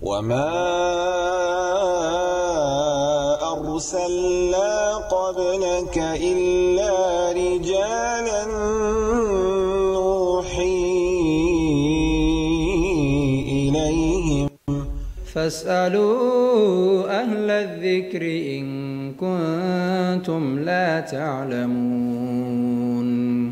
وما أرسلنا قبلك إلا رجالا نوحي إليهم فاسألوا أهل الذكر إن كنتم لا تعلمون.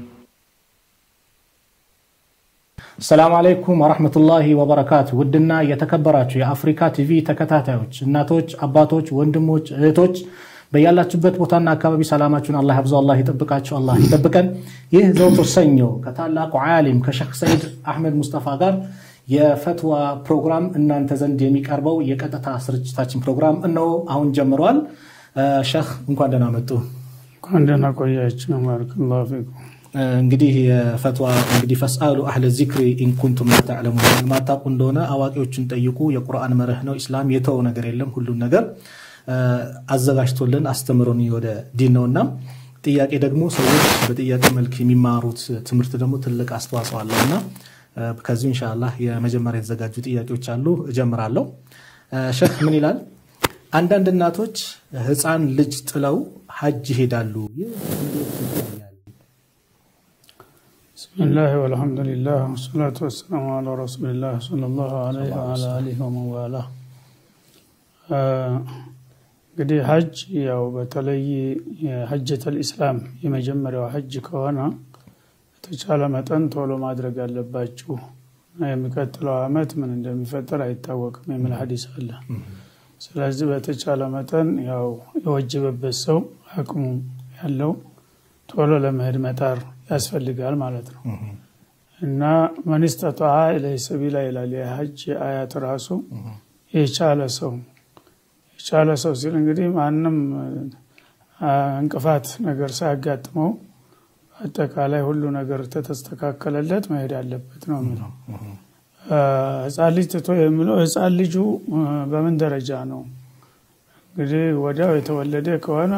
السلام عليكم ورحمة الله وبركاته. ودنا يتكبراتو يا أفريكا تي في تكتاتاوچ እናቶች አባቶች ወንድሞች እህቶች በያላችሁበት ቦታና አካባቢ ሰላማችሁን አላህ ያብዛው አላህ ይጠብቃችሁ አላህ ይጠብቀን። ይህ ዘውትር ሰኞ ከታላቁ ዓሊም ከሼክ ሰይድ አህመድ ሙስጠፋ ጋር የፈትዋ ፕሮግራም እናንተ ዘንድ የሚቀርበው የቀጥታ ስርጭታችን ፕሮግራም ነው አሁን ጀምሯል። ሼክ እንኳን ደህና መጡ። እንኳን ደህና ቆያችሁ። ባረከላሁ ፊኩም። እንግዲህ የፈትዋ እንግዲህ ፈስአሉ አህለ ዚክሪ ኢን ኩንቱም ላ ተዕለሙን ማታቁ እንደሆነ አዋቂዎችን ጠይቁ የቁርአን መርህ ነው። እስላም የተው ነገር የለም ሁሉ ነገር አዘጋጅቶልን አስተምሮን ወደ ዲን ነውና ጥያቄ ደግሞ ሰዎች በጥያቄ መልክ የሚማሩት ትምህርት ደግሞ ትልቅ አስተዋጽኦ አለውና ከዚህ ኢንሻአላህ የመጀመሪያ የተዘጋጁ ጥያቄዎች አሉ እጀምራለሁ። ሼክ ምን ይላል? አንዳንድ እናቶች ህፃን ልጅ ጥለው ሐጅ ይሄዳሉ። بسم الله والحمد لله والصلاة والسلام على رسول الله صلى الله عليه وعلى آله ومن والاه. እንግዲህ ሐጅ ያው በተለይ ሐጀተል ኢስላም የመጀመሪያው ሐጅ ከሆነ ተቻለ መጠን ቶሎ ማድረግ አለባችሁ። የሚቀጥለው አመት ምን እንደሚፈጠር አይታወቅም የሚል ሐዲስ አለ። ስለዚህ በተቻለ መጠን ያው የወጀበበት ሰው አቅሙ ያለው ቶሎ ለመሄድ መጣር ያስፈልጋል ማለት ነው። እና ማን استطاع الى سبيل الى الحج አያት ራሱ የቻለ ሰው ሲል እንግዲህ ማንንም እንቅፋት ነገር ሳያጋጥመው አጠቃላይ ሁሉ ነገር ተስተካከለለት መሄድ አለበት ነው የሚለው። ህፃን ልጅ ትቶ የሚለው ህፃን ልጁ በምን ደረጃ ነው? እንግዲህ ወዲያው የተወለደ ከሆነ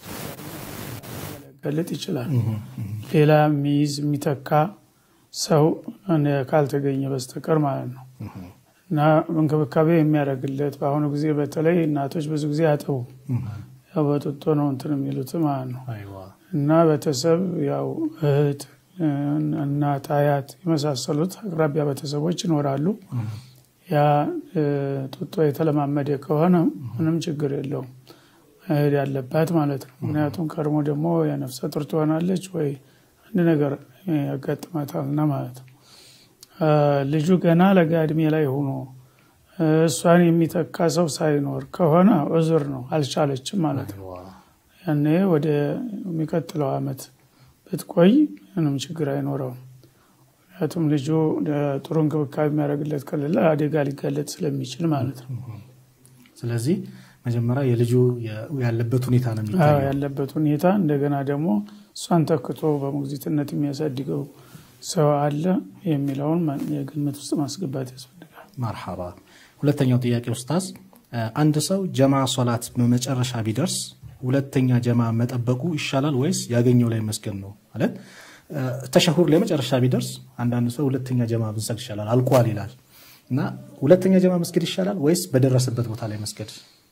ሊገለጥ ይችላል። ሌላ ሚዝ የሚተካ ሰው ካልተገኘ በስተቀር ማለት ነው። እና እንክብካቤ የሚያደርግለት በአሁኑ ጊዜ በተለይ እናቶች ብዙ ጊዜ ያጠቡ ያው በጡጦ ነው እንትን የሚሉት ማለት ነው። እና ቤተሰብ ያው እህት እናት አያት የመሳሰሉት አቅራቢያ ቤተሰቦች ይኖራሉ። ያ ጡጦ የተለማመደ ከሆነ ምንም ችግር የለውም መሄድ ያለባት ማለት ነው። ምክንያቱም ከርሞ ደግሞ የነፍሰ ጡር ትሆናለች ወይ አንድ ነገር ያጋጥማታልና ማለት ነው። ልጁ ገና ለጋ እድሜ ላይ ሆኖ እሷን የሚተካ ሰው ሳይኖር ከሆነ ዑዝር ነው አልቻለችም ማለት ነው። ያኔ ወደ የሚቀጥለው አመት ብትቆይ ምንም ችግር አይኖረውም። ምክንያቱም ልጁ ጥሩ እንክብካቤ የሚያደርግለት ከሌለ አደጋ ሊጋለጥ ስለሚችል ማለት ነው። ስለዚህ መጀመሪያ የልጁ ያለበት ሁኔታ ነው የሚታየው። ያለበት ሁኔታ እንደገና ደግሞ እሷን ተክቶ በሞግዚትነት የሚያሳድገው ሰው አለ የሚለውን የግምት ውስጥ ማስገባት ያስፈልጋል። መርሐባ። ሁለተኛው ጥያቄ ኡስታዝ አንድ ሰው ጀማ ሶላት በመጨረሻ ቢደርስ ሁለተኛ ጀማ መጠበቁ ይሻላል ወይስ ያገኘው ላይ መስገድ ነው? ማለት ተሸሁር ለመጨረሻ ቢደርስ አንዳንድ ሰው ሁለተኛ ጀማ ብንሰግድ ይሻላል አልቋል ይላል። እና ሁለተኛ ጀማ መስገድ ይሻላል ወይስ በደረሰበት ቦታ ላይ መስገድ?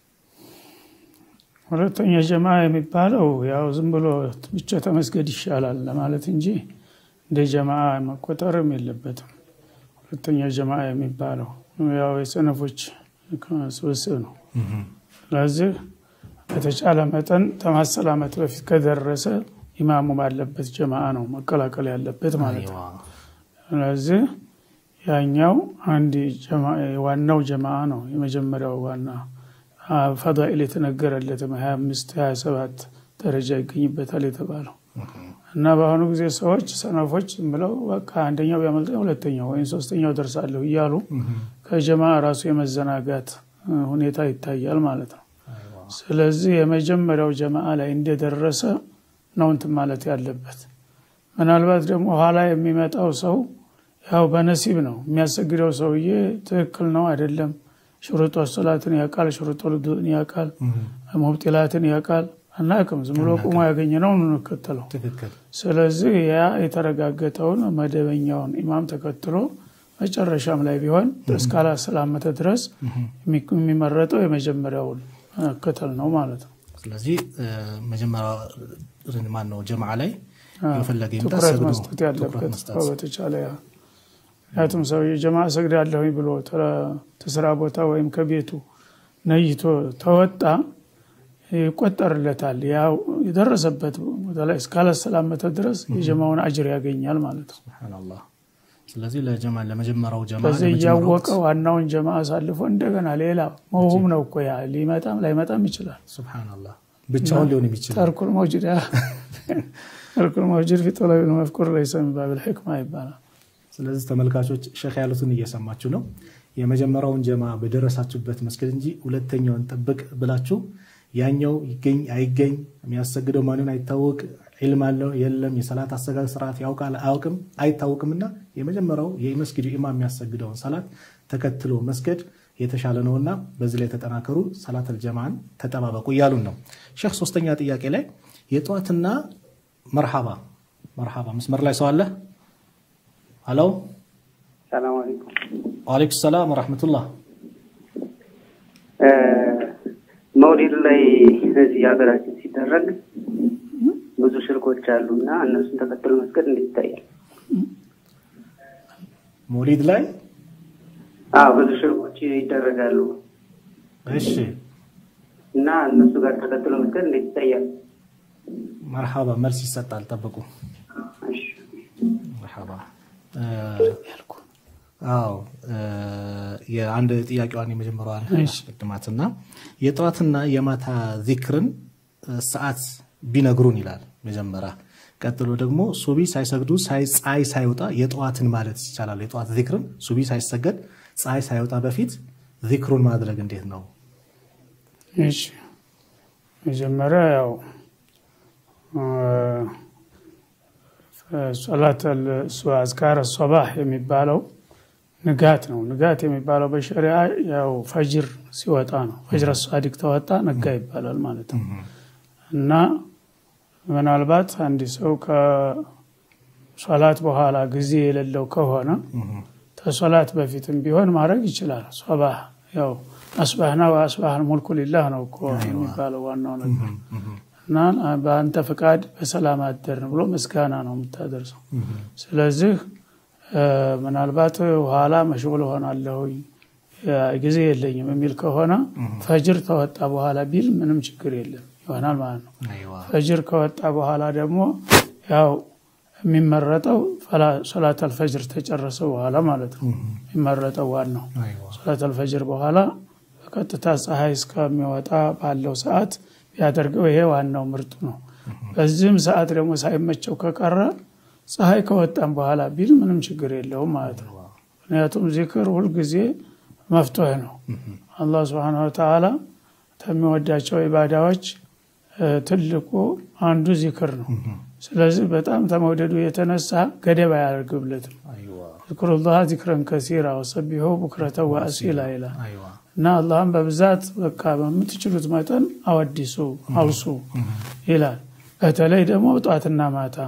ሁለተኛ ጀማ የሚባለው ያው ዝም ብሎ ብቻ ተመስገድ ይሻላል ለማለት እንጂ እንደ ጀማ መቆጠርም የለበትም። ሁለተኛ ጀማ የሚባለው ያው የሰነፎች ስብስብ ነው። ስለዚህ በተቻለ መጠን ተማሰላመት በፊት ከደረሰ ኢማሙ ባለበት ጀማ ነው መቀላቀል ያለበት ማለት ነው። ስለዚህ ያኛው አንድ ጀማ ዋናው ጀማ ነው የመጀመሪያው ዋና ፈዳኢል የተነገረለት 25 27 ደረጃ ይገኝበታል የተባለው። እና በአሁኑ ጊዜ ሰዎች ሰነፎች ብለው በቃ አንደኛው ያመልጠው ሁለተኛው ወይ ሶስተኛው ደርሳለሁ ይያሉ ከጀማ ራሱ የመዘናጋት ሁኔታ ይታያል ማለት ነው። ስለዚህ የመጀመሪያው ጀማ ላይ እንደደረሰ ነው እንት ማለት ያለበት። ምናልባት ደግሞ ኋላ የሚመጣው ሰው ያው በነሲብ ነው የሚያሰግደው ሰውዬ ትክክል ነው አይደለም ሽሩጥ ሶላትን ያቃል ሽሩጥ ውዱእን ያቃል ሙብጢላትን ያቃል አናከም ዝም ብሎ ቆሞ ያገኘነው ነው ተከተለው። ስለዚህ ያ የተረጋገጠውን መደበኛውን ኢማም ተከትሎ መጨረሻም ላይ ቢሆን እስካላ ሰላመተ ድረስ የሚመረጠው የመጀመሪያው ከተል ነው ማለት ነው ስለዚህ መጀመሪያው ማን ነው ጀማዓ ላይ የፈለገ ትኩረት መስጠት ያለበት በተቻለ ያቱም ሰው የጀማዓ ሰግዳለሁ ብሎ ተስራ ቦታ ወይም ከቤቱ ነይቶ ተወጣ ይቆጠርለታል ያው የደረሰበት ወደላይ እስካለ ሰላመተ ድረስ የጀማዓውን አጅር ያገኛል ማለት ነው ሱብሃንአላህ ስለዚህ ለጀማዓ ለመጀመሪያው ጀማዓ በዚህ ያወቀው ዋናውን ጀማዓ አሳልፎ እንደገና ሌላ መውሁም ነው እኮ ያ ሊመጣም ላይመጣም ይችላል ሱብሃንአላህ ብቻውን ሊሆን ይችላል ተርኩል መውጁድ ተርኩል መውጁድ في طلب المذكور ليس من باب الحكمه ይባላል ስለዚህ ተመልካቾች ሼክ ያሉትን እየሰማችሁ ነው የመጀመሪያውን ጀማዓ በደረሳችሁበት መስጊድ እንጂ ሁለተኛውን ጠብቅ ብላችሁ ያኛው ይገኝ አይገኝ የሚያሰግደው ማንን አይታወቅ ዒልም አለው የለም የሰላት አሰጋግ ስርዓት ያውቃል አያውቅም አይታወቅምና የመጀመሪያው የመስጊዱ ኢማም የሚያሰግደውን ሰላት ተከትሎ መስገድ የተሻለ ነውና በዚህ ላይ ተጠናከሩ ሰላተል ጀማዓን ተጠባበቁ ያሉን ነው ሼክ ሶስተኛ ጥያቄ ላይ የጧትና መርሐባ መስመር ላይ ሰው አለ ሄሎ ሰላም አለይኩም ወአለይኩም ሰላም ወራህመቱላህ መውሊድ ላይ እዚህ ሀገራችን ሲደረግ ብዙ ሽርኮች አሉና እነሱን ተከትሎ መስገድ እንዴት ይታያል መውሊድ ላይ ብዙ ሽርኮች ይደረጋሉ እሺ እና እነሱ ጋር ተከትሎ መስገድ እንዴት ይታያል መርሐባ መልስ ይሰጣል ጠብቁ እሺ መርሐባ የአንድ ጥያቄዋን የመጀመሪያዋን ቅድማትና የጧትና የማታ ዚክርን ሰዓት ቢነግሩን ይላል መጀመሪያ ቀጥሎ ደግሞ ሱቢ ሳይሰግዱ ፀሐይ ሳይወጣ የጧትን ማለት ይቻላል የጧት ዚክርን ሱቢ ሳይሰገድ ፀሐይ ሳይወጣ በፊት ዚክሩን ማድረግ እንዴት ነው እሺ መጀመሪያ ያው ሶላት አዝካር الصباح የሚባለው ንጋት ነው ንጋት የሚባለው በሸሪዓ ያው ፈጅር ሲወጣ ነው ፈጅር الصادق ተወጣ ነጋ ይባላል ማለት ነው እና ምናልባት አንድ ሰው ከሶላት በኋላ ጊዜ የሌለው ከሆነ ተሶላት በፊትም ቢሆን ማድረግ ይችላል ሶባህ ያው አስባህና ወአስባህ الملك لله ነው እኮ የሚባለው ዋናው ነገር እና በአንተ ፍቃድ በሰላም አደርን ብሎ መስጋና ነው የምታደርሰው ስለዚህ ምናልባት ኋላ መሽጉል ሆናለሁ ጊዜ የለኝም የሚል ከሆነ ፈጅር ተወጣ በኋላ ቢል ምንም ችግር የለም ይሆናል ማለት ነው ፈጅር ከወጣ በኋላ ደግሞ ያው የሚመረጠው ሶላት አልፈጅር ተጨረሰ በኋላ ማለት ነው የሚመረጠው ዋናው ሶላት አልፈጅር በኋላ በቀጥታ ፀሐይ እስከሚወጣ ባለው ሰዓት ያደርገው ይሄ ዋናው ምርጡ ነው በዚህም ሰዓት ደግሞ ሳይመቸው ከቀረ ፀሐይ ከወጣም በኋላ ቢል ምንም ችግር የለውም ማለት ነው ምክንያቱም ዚክር ሁሉ ጊዜ መፍቱህ ነው አላህ Subhanahu Wa Ta'ala ተሚወዳቸው ኢባዳዎች ትልቁ አንዱ ዚክር ነው ስለዚህ በጣም ተመውደዱ የተነሳ ገደብ አያርግብለትም ዚክሩላህ ዚክረን ከሲራ ወሰቢሁ ቡክረተ ወአሲላ ኢላ እና አላህን በብዛት በቃ በምትችሉት መጠን አወድሱ አውሱ ይላል በተለይ ደግሞ ጧትና ማታ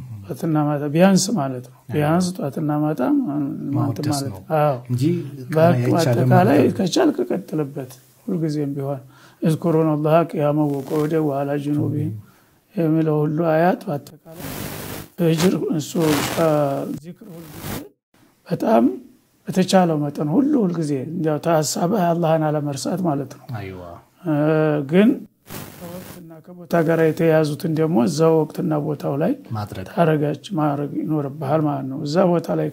ቢያንስ ማለት ነው ቢያንስ ጧትና ማታ ማለት እንጂ በአጠቃላይ ከቻልክ ቀጥልበት ሁሉ ጊዜም ቢሆን እዝኩሩን አላህ ቂያማ ወቆደ ወአላ ጁኑቢ የሚለው ሁሉ አያት በአጠቃላይ ፈጅር እሱ ዚክር ሁሉ በጣም በተቻለው መጠን ሁሉ ጊዜ እንዲያው ታሳበ አላህን አለመርሳት ማለት ነው አይዋ ግን ወቅትና ከቦታ ጋር የተያዙትን ደግሞ እዛው ወቅትና ቦታው ላይ ማድረግ ይኖርብሃል ማለት ነው እዛ ቦታ ላይ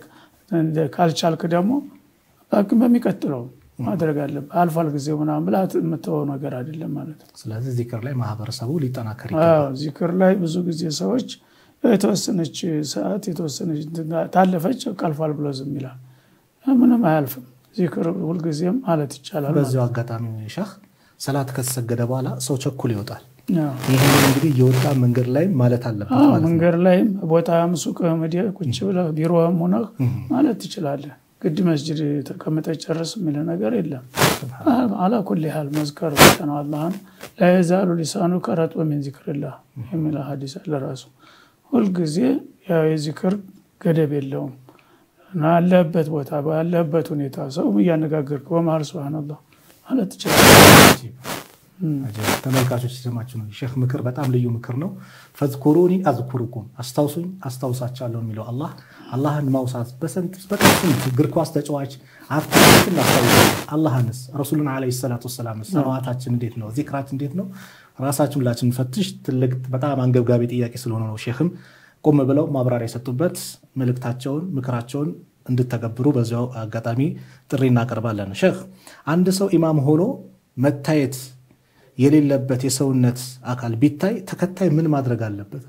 ካልቻልክ ደግሞ ባክም በሚቀጥለው ማድረግ አለበት አልፋል ጊዜው ምናምን ብላት የምትተወው ነገር አይደለም ማለት ነው ስለዚህ ዚክር ላይ ማህበረሰቡ ሊጠናከር ይገባል ዚክር ላይ ብዙ ጊዜ ሰዎች የተወሰነች ሰዓት የተወሰነች ታለፈች ካልፋል ብሎ ዝም ይላል ምንም አያልፍም ዚክር ሁሉ ጊዜም ማለት ይቻላል በዚሁ አጋጣሚ ሼህ ሰላት ከተሰገደ በኋላ ሰው ቸኩል ይወጣል ይሄ እንግዲህ የወጣ መንገድ ላይ ማለት አለበት ማለት ነው መንገድ ላይ ቦታም ሱቅ መዲያ ቁጭ ብለህ ቢሮም ሆነ ማለት ትችላለህ ግድ መስጂድ ተቀመጠ ጨርስ የሚል ነገር የለም على كل حال መዝከር ነው አላህን لا يزال لسانك رطبا من ذكر الله የሚል ሐዲስ አለ ራሱ ሁሉ ጊዜ ያው የዚክር ገደብ የለውም እና አለበት ቦታ ባለበት ሁኔታ ሰው እያነጋገርክ በመሃል ሱብሃንአላህ ማለት ትችላለህ። ተመልካቾች ሲሰማችሁ ነው ሼክ ምክር በጣም ልዩ ምክር ነው። ፈዝኩሩኒ አዝኩሩኩም አስታውሱኝ አስታውሳችኋለሁ የሚለው አላህን ማውሳት በስንት እግር ኳስ ተጫዋች አፍታችን አላህንስ ረሱሉን አለይሂ ሰላቱ ወሰላም ሰላዋታችን እንዴት ነው ዚክራችን እንዴት ነው ራሳችን ሁላችን ፈትሽ ትልቅ በጣም አንገብጋቢ ጥያቄ ስለሆነ ነው ሼክም ቆም ብለው ማብራሪያ የሰጡበት መልእክታቸውን ምክራቸውን እንድትተገብሩ በዚያው አጋጣሚ ጥሪ እናቀርባለን። ሼክ አንድ ሰው ኢማም ሆኖ መታየት የሌለበት የሰውነት አካል ቢታይ ተከታይ ምን ማድረግ አለበት?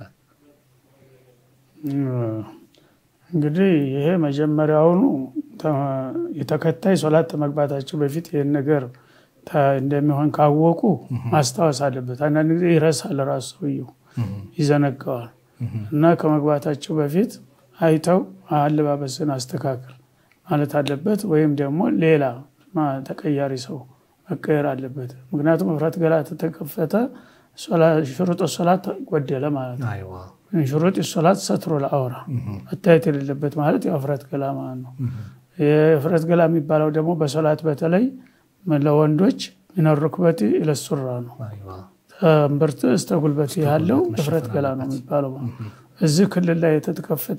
እንግዲህ ይሄ መጀመሪያውኑ የተከታይ ሶላት መግባታቸው በፊት ይሄን ነገር እንደሚሆን ካወቁ ማስታወስ አለበት። አንዳንድ ጊዜ ይረሳል ራሱ ሰውየው ይዘነጋዋል እና ከመግባታቸው በፊት አይተው አለባበስን አስተካክል ማለት አለበት። ወይም ደግሞ ሌላ ተቀያሪ ሰው መቀየር አለበት። ምክንያቱም እፍረት ገላ ተከፈተ ሽሩጥ ሶላት ጎደለ ማለት ነው። አይዋ ሽሩጥ ሶላት ሰትሩ ለአውራ መታየት የሌለበት ማለት የእፍረት ገላ ማለት ነው። የእፍረት ገላ የሚባለው ደግሞ በሶላት በተለይ ለወንዶች ምን ሩክበቲ ለሱራ ነው። አይዋ እምብርት እስከ ጉልበት ያለው እፍረት ገላ ነው የሚባለው። እዚህ ክልል ላይ የተከፈተ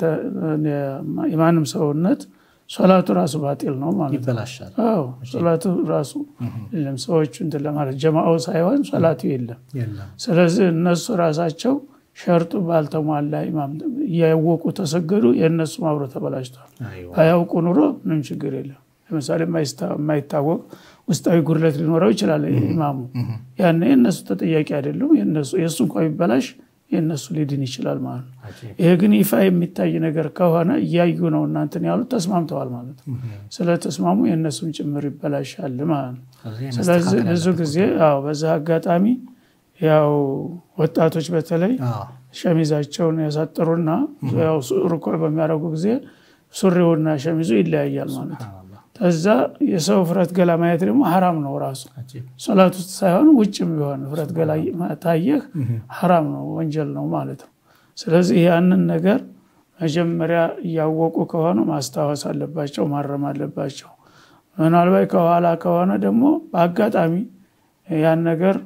የማንም ሰውነት ሶላቱ ራሱ ባጢል ነው ማለት ይበላሻል። አዎ ሶላቱ ራሱ ለምን ሰዎች እንደ ለማለት ጀማዓው ሳይሆን ሶላቱ የለም። ስለዚህ እነሱ ራሳቸው ሸርጡ ባልተሟላ ኢማም ያወቁ ተሰገዱ የነሱ ማብሮ ተበላሽቷል። ባያውቁ ኑሮ ምንም ችግር የለም። ለምሳሌ የማይታወቅ ውስጣዊ ጉድለት ሊኖረው ይችላል ኢማሙ ያኔ እነሱ ተጠያቂ አይደሉም። የሱ እንኳን ቢበላሽ የነሱ ሊድን ይችላል ማለት ነው። ይሄ ግን ይፋ የሚታይ ነገር ከሆነ እያዩ ነው እናንተን ያሉት ተስማምተዋል ማለት ነው። ስለተስማሙ የነሱም ጭምር ይበላሻል ማለት ነው። ስለዚህ ብዙ ጊዜ አዎ በዛ አጋጣሚ ያው ወጣቶች በተለይ ሸሚዛቸውን ያሳጥሩና ያው ሩኩዕ በሚያደርጉ ጊዜ ሱሪውና ሸሚዙ ይለያያል ማለት ነው። ተዛ የሰው ፍረት ገላ ማየት ደግሞ حرام ነው ራሱ ሶላት ውስጥ ሳይሆን ውጭም ቢሆን ፍረት ገላ ታየህ حرام ነው ወንጀል ነው ማለት ነው። ስለዚህ ያንን ነገር መጀመሪያ ያወቁ ከሆነ ማስታወስ አለባቸው ማረም አለባቸው። ምናልባት ከኋላ ከሆነ ደግሞ በአጋጣሚ ያን ነገር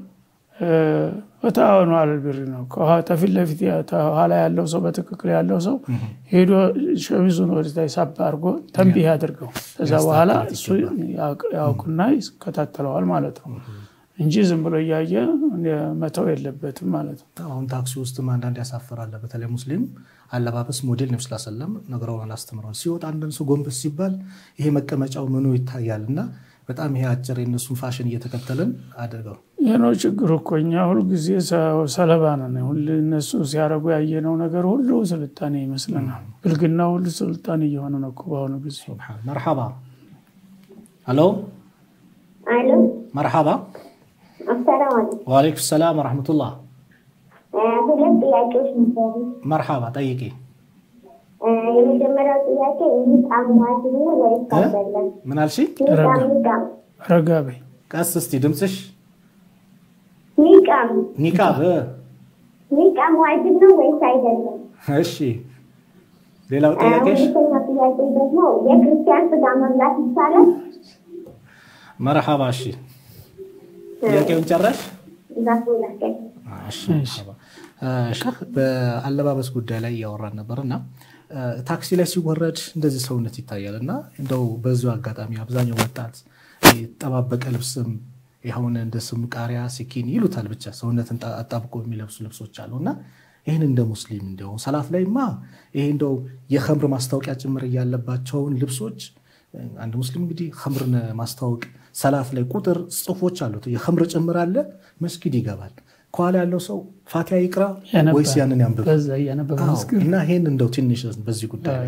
ወታውን አልብር ነው ከፊት ለፊት ኋላ ያለው ሰው በትክክል ያለው ሰው ሄዶ ሸሚዙን ወደታይ ሳብ አድርጎ ተንቢህ ያድርገው ከዛ በኋላ እሱ ያውቁና ይከታተለዋል ማለት ነው እንጂ ዝም ብሎ ያየ መተው የለበትም ማለት ነው። አሁን ታክሲ ውስጥ አንዳንድ ያሳፈራል በተለይ ሙስሊም አለባበስ ሞዴል ነብስ ሰለላም ነገሩን አስተምረው ሲወጣ አንድን ሰው ጎንበስ ሲባል ይሄ መቀመጫው ምኑ ይታያልና በጣም ይሄ አጭር የነሱ ፋሽን እየተከተለን አድርገው የነው ችግር እኮኛ ሁሉ ጊዜ ሰለባና ነው ሁሉ እነሱ ሲያረጉ ያየነው ነገር ሁሉ ስልጣኔ ይመስለናል። ብልግናው ሁሉ ስልጣኔ እየሆነ ነው እኮ ባሁኑ ጊዜ። ሱብሃን መርሐባ አሎ አሎ መርሐባ አሰላሙ አለይኩም ወአለይኩም ሰላም ወራህመቱላህ ሁለት ጥያቄዎች ነበሩ። መርሐባ ጠይቂ። የመጀመሪያው ጥያቄ ሚቃም ዋጅብ ነው ወይስ አይደለም? ምን አልሽ? ረጋቤ ቀስ እስቲ ድምጽሽ ኒቃብ ዋጅብ ነው ወይስ አይደለም? እሺ ሌላው ጥያቄሽ? ሁለተኛው ጥያቄ ደግሞ የክርስቲያን ስጋ መብላት ይቻላል? መርሐባ እሺ ጥያቄውን ጨረሽ? እሺ ሸህ በአለባበስ ጉዳይ ላይ ያወራን ነበርና ታክሲ ላይ ሲወረድ እንደዚህ ሰውነት ይታያልና እንደው በዚሁ አጋጣሚ አብዛኛው ወጣት ተጣበቀ ልብስም ይሁን እንደስም ቃሪያ ሲኪን ይሉታል ብቻ ሰውነትን አጣብቆ የሚለብሱ ልብሶች አሉና ይሄን እንደ ሙስሊም እንደው ሰላት ላይማ ይሄ እንደው የኸምር ማስታወቂያ ጭምር ያለባቸውን ልብሶች አንድ ሙስሊም እንግዲህ ኸምርን ማስታወቅ ሰላት ላይ ቁጥር ጽፎች አሉት የኸምር ጭምር አለ መስጊድ ይገባል ኳላ ያለው ሰው ፋቲሃ ይቅራ ወይስ ያንን ያንብብ በዛ ያነበበ መስጊድ እና ይሄን እንደው ትንሽ በዚህ ጉዳይ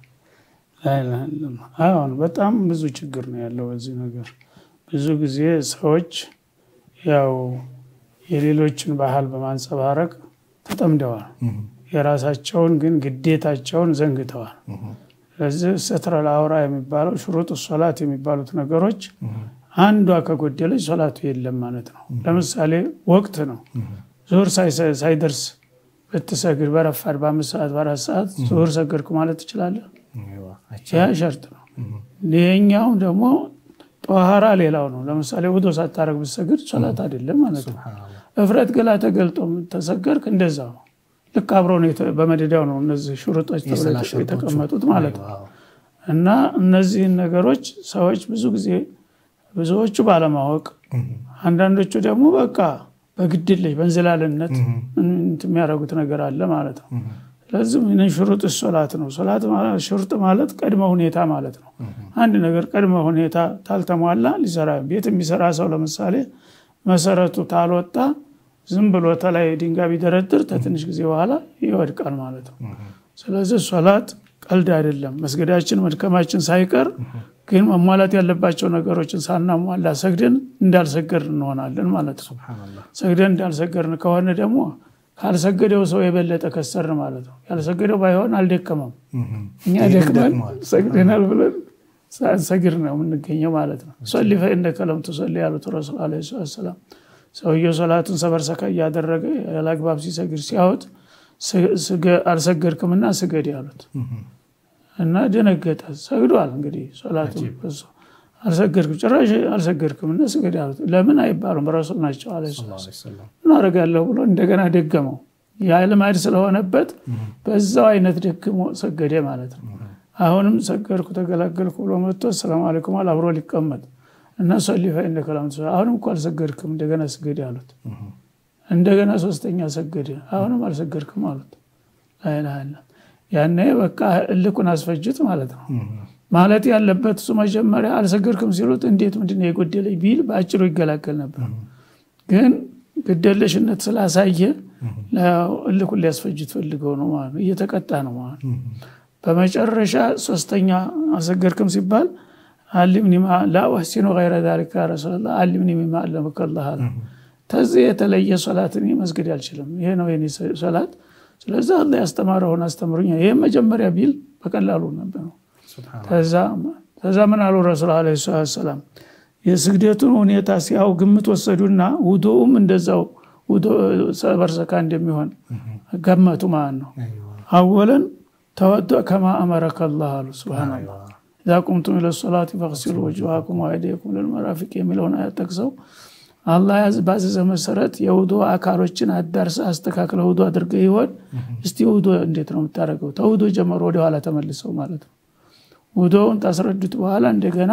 አሁን በጣም ብዙ ችግር ነው ያለው በዚህ ነገር። ብዙ ጊዜ ሰዎች ያው የሌሎችን ባህል በማንጸባረቅ ተጠምደዋል የራሳቸውን ግን ግዴታቸውን ዘንግተዋል። ስለዚህ ሰትረ ለአውራ የሚባለው ሽሩጥ ሶላት የሚባሉት ነገሮች አንዷ ከጎደለች ሶላቱ የለም ማለት ነው። ለምሳሌ ወቅት ነው ዙህር ሳይደርስ በተሰግድ በረፋድ በ5 ሰዓት በ4 ሰዓት ዙህር ሰገድኩ ማለት ትችላለህ? ያ ሸርጥ ነው ለኛው ደግሞ ጧሃራ ሌላው ነው ለምሳሌ ውዶ ሳታረግ ብትሰግድ ሶላት አይደለም ማለት ነው እፍረት ገላ ተገልጦ ተሰገርክ እንደዛው ነው ልክ አብሮ ነው በመደዳው ነው እነዚህ ሹሩጦች ተብለው የተቀመጡት ማለት ነው እና እነዚህ ነገሮች ሰዎች ብዙ ጊዜ ብዙዎቹ ባለማወቅ አንዳንዶቹ ደግሞ በቃ በግድልህ በእንዝላልነት የሚያረጉት ነገር አለ ማለት ነው ስለዚህ ምን ሹሩጥ ሶላት ነው ሶላት ማለት ሹሩጥ ማለት ቀድመ ሁኔታ ማለት ነው አንድ ነገር ቀድመ ሁኔታ ታልተሟላ ሊሰራ ቤት የሚሰራ ሰው ለምሳሌ መሰረቱ ታልወጣ ዝም ብሎ ተላይ ድንጋይ ቢደረድር ተትንሽ ጊዜ በኋላ ይወድቃል ማለት ነው ስለዚህ ሶላት ቀልድ አይደለም መስገዳችን መድከማችን ሳይቀር ግን መሟላት ያለባቸው ነገሮችን ሳናሟላ ሰግደን እንዳልሰገርን እንሆናለን ማለት ነው ሱብሃንአላህ ሰግደን እንዳልሰገርን ከሆነ ደግሞ ካልሰገደው ሰው የበለጠ ከሰር ማለት ነው ያልሰገደው ባይሆን አልደከመም እኛ ደከመን ሰግደናል ብለን ሳንሰግር ነው የምንገኘው ማለት ነው ሶሊ ፈኢነከ ለም ተሰሊ ያሉት ረሱል አለይሂ ሰላም ሰውየው ሶላቱን ሰበርሰካ ያደረገ ያላግባብ ሲሰግድ ሲያወጥ አልሰገድክምና ስገድ ያሉት እና ደነገጠ ሰግዷል እንግዲህ ሶላቱን አልሰገድኩም ጭራሽ አልሰገድክምና ስገድ ያሉት ለምን አይባሉም ረሱል ናቸው አለይሂ ሰላም እናረጋለሁ ብሎ እንደገና ደገመው ያ ልማድ ስለሆነበት በዛው አይነት ደክሞ ሰገደ ማለት ነው አሁንም ሰገድኩ ተገላገልኩ ብሎ መጥቶ ሰላም አለይኩም አብሮ ሊቀመጥ እና ሶሊ ፈኢነከ ለም ተሰሊ አሁንም እንኳን አልሰገድክም እንደገና ስገድ ያሉት እንደገና ሶስተኛ ሰገደ አሁንም አልሰገድክም አሉት አይላላ ያኔ በቃ እልኩን አስፈጅት ማለት ነው ማለት ያለበት እሱ መጀመሪያ አልሰገድክም ሲሉት እንዴት ምንድነው የጎደለኝ ቢል ባጭሩ ይገላገል ነበር ግን ግደለሽነት ስላሳየ ለእልኩን ሊያስፈጅት ፈልገው ነው ማለት እየተቀጣ ነው ማለት በመጨረሻ ሶስተኛ አልሰገድክም ሲባል አልምኒ ማ ላ ወህሲኑ غير ذلك يا رسول الله አልምኒ ማ علمك الله ተዚህ የተለየ ሶላትን መስገድ አልችልም ይሄ ነው የኔ ሶላት ስለዚህ አላህ ያስተማረውን አስተምሩኛ ይሄ መጀመሪያ ቢል በቀላሉ ነበር ሱብሃንአላህ ተዛ ምን አሉ ረሱል አለይሂ ሰላም የስግደቱን ሁኔታ ሲያው ግምት ወሰዱና ውዱኡም እንደዛው ውዱ ሰበርሰካ እንደሚሆን ገመቱ ማለት ነው አወለን ተወዱ ከማ አመረከ አላህ ሱብሃንአላህ إذا قمتم إلى الصلاة فاغسلوا وجوهكم وأيديكم للمرافق የሚለውን አያጠቅሰው አላህ ያዘዘ መሰረት የውዱ አካሎችን አዳርስ አስተካክለው ውዱ አድርገው ይወድ እስቲ ውዱ እንዴት ነው የምታረገው ተውዱ ጀመሩ ወደ ኋላ ተመልሰው ማለት ነው ውዱውን ታስረዱት በኋላ እንደገና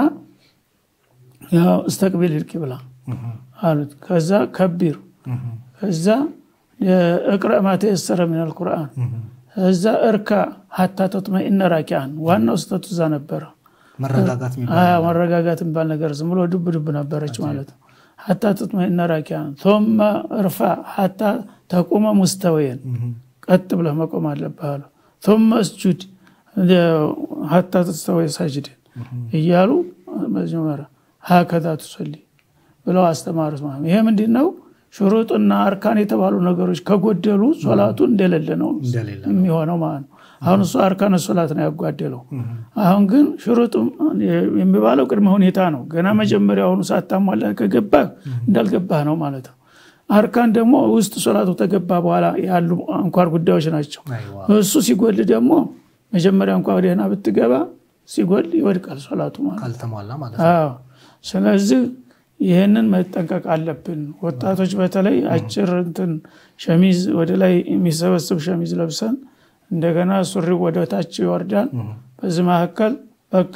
ያው استقبل القبلة አሉት ከዛ ከቢር ከዛ اقرأ ما تيسر من القرآن ከዛ እርካ حتى تطمئن راكعا ዋናው ስተቱ ዛ ነበር መረጋጋት የሚባል ነገር ዝም ብሎ ድብ ነበረች ማለት ነው حتى تطمئن راكعا ثم ارفع حتى تقوم مستويا ቀጥ ብለህ መቆም አለብህ ثم اسجد حتى تستوي ساجدا እያሉ መጀመሪያ هكذا تصلي ብለው አስተማሩት ማለት ይሄ ምንድነው ሹሩጥና አርካን የተባሉ ነገሮች ከጎደሉ ሶላቱ እንደሌለ ነው የሚሆነው ማለት ነው አሁን እሱ አርካን ሶላት ነው ያጓደለው አሁን ግን ሹሩጥ የሚባለው ቅድመ ሁኔታ ነው ገና መጀመሪያውኑ ሳታሟላ ከገባህ እንዳልገባህ ነው ማለት ነው አርካን ደግሞ ውስጥ ሶላቱ ተገባ በኋላ ያሉ አንኳር ጉዳዮች ናቸው እሱ ሲጎል ደግሞ መጀመሪያ እንኳን ወደና ብትገባ ሲጎል ይወድቃል ሶላቱ ማለት ካልተሟላ ማለት ነው አዎ ስለዚህ ይሄንን መጠንቀቅ አለብን ወጣቶች በተለይ አጭር እንትን ሸሚዝ ወደ ላይ የሚሰበስብ ሸሚዝ ለብሰን እንደገና ሱሪ ወደ ታች ይወርዳል በዚህ መሐከል በቃ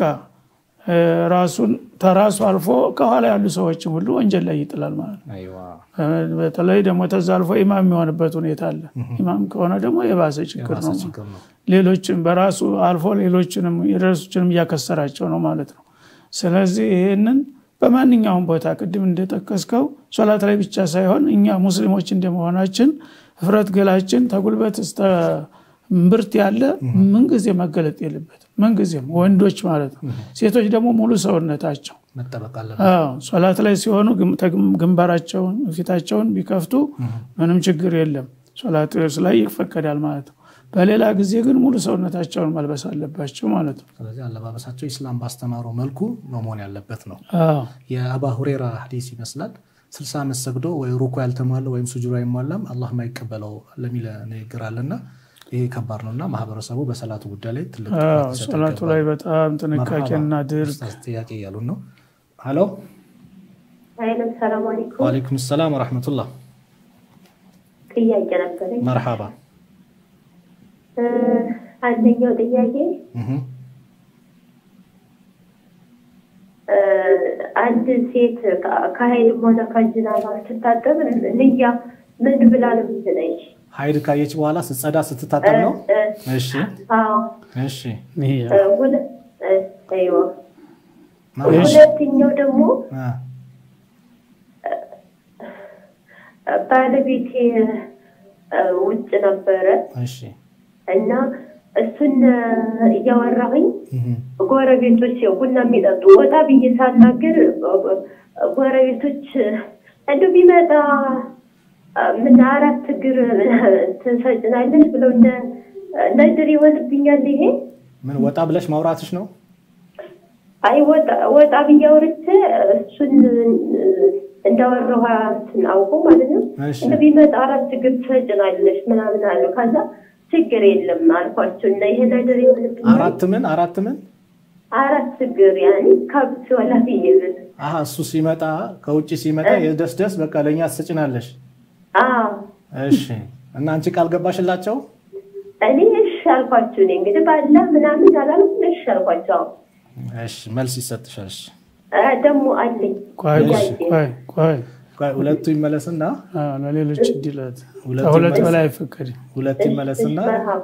ራሱን ተራሱ አልፎ ከኋላ ያሉ ሰዎች ሁሉ ወንጀል ላይ ይጥላል ማለት ነው አይዋ በተለይ ደግሞ ተዛልፎ ኢማም የሚሆንበት ሁኔታ አለ ኢማም ከሆነ ደግሞ የባሰ ችግር ነው ሌሎችን በራሱ አልፎ ሌሎችንም የራሱንም ያከሰራቸው ነው ማለት ነው ስለዚህ ይሄንን በማንኛውም ቦታ ቅድም እንደተከስከው ሶላት ላይ ብቻ ሳይሆን እኛ ሙስሊሞች እንደመሆናችን ፍረት ገላችን ተጉልበት ምርት ያለ ምን ጊዜ መገለጥ የለበት ምን ጊዜም ወንዶች ማለት ነው ሴቶች ደግሞ ሙሉ ሰውነታቸው መጠበቅ አለበት ሶላት ላይ ሲሆኑ ግንባራቸውን ፊታቸውን ቢከፍቱ ምንም ችግር የለም ሶላት ላይ ይፈቀዳል ማለት ነው በሌላ ጊዜ ግን ሙሉ ሰውነታቸውን መልበስ አለባቸው ማለት ነው ስለዚህ አለባበሳቸው እስላም ባስተማረው መልኩ መሆን ያለበት ነው የአባ ሁሬራ ሐዲስ ይመስላል 60 ዓመት ሰግዶ ወይ ሩኩ ያልተሟላ ወይም ሱጁድ አይሟላም አላህ ማይቀበለው ለሚለ ንግግራልና ይሄ ከባድ ነውና ማህበረሰቡ በሰላቱ ጉዳይ ላይ ትልቅ ሰላቱ ላይ በጣም ጥንቃቄና ድርቅ ጥያቄ ያሉን ነው። ሄሎ ሰላም አለይኩም። ወአለይኩም ሰላም ወራህመቱላህ። ጥያቄ ነበረኝ። መርሐባ። አንደኛው ጥያቄ አንድ ሴት ከሀይድ ሆነ ከጅናባ ስትታጠብ ንያ ምን ብላ ነው የምትለኝ? ሀይድ ካየች በኋላ ስትጸዳ ስትታጠብ ነው? እሺ እሺ። ሁለተኛው ደግሞ ባለቤቴ ውጭ ነበረ እና እሱን እያወራሁኝ ጎረቤቶች ቡና የሚጠጡ ወጣ ብዬ ሳናገር ጎረቤቶች እንደው ቢመጣ ምን 4 እግር ተሰጭናለሽ ብለው ነድር ይወጥብኛል። ይሄ ምን ወጣ ብለሽ ማውራትሽ ነው? አይ ወጣ ብዬ አውርቼ እሱን እንዳወራኋት አውቆ ማለት ነው። እንደው ቢመጣ 4 እግር ተሰጭናለሽ ምናምን አለው። ከዛ ችግር የለም አልኳቸው እና ይሄ ነድር ይወጥብኛል። 4 ምን 4 እግር ያኔ ከብት ወላ ይይዝ እሱ ሲመጣ ከውጪ ሲመጣ የደስደስ በቃ ለኛ ተሰጭናለሽ። እሺ። እና አንቺ ቃል ገባሽላቸው? እኔ እሺ አልኳቸው። እኔ እንግዲህ ባላ ምናምን አላልኩም። እሺ አልኳቸው። እሺ መልስ ይሰጥሻል። እሺ ደግሞ አለኝ። ቆይ ሁለቱ ይመለስና ለሌሎች ዲላት ሁለት በላይ ፈቀደ። ሁለቱ ይመለስና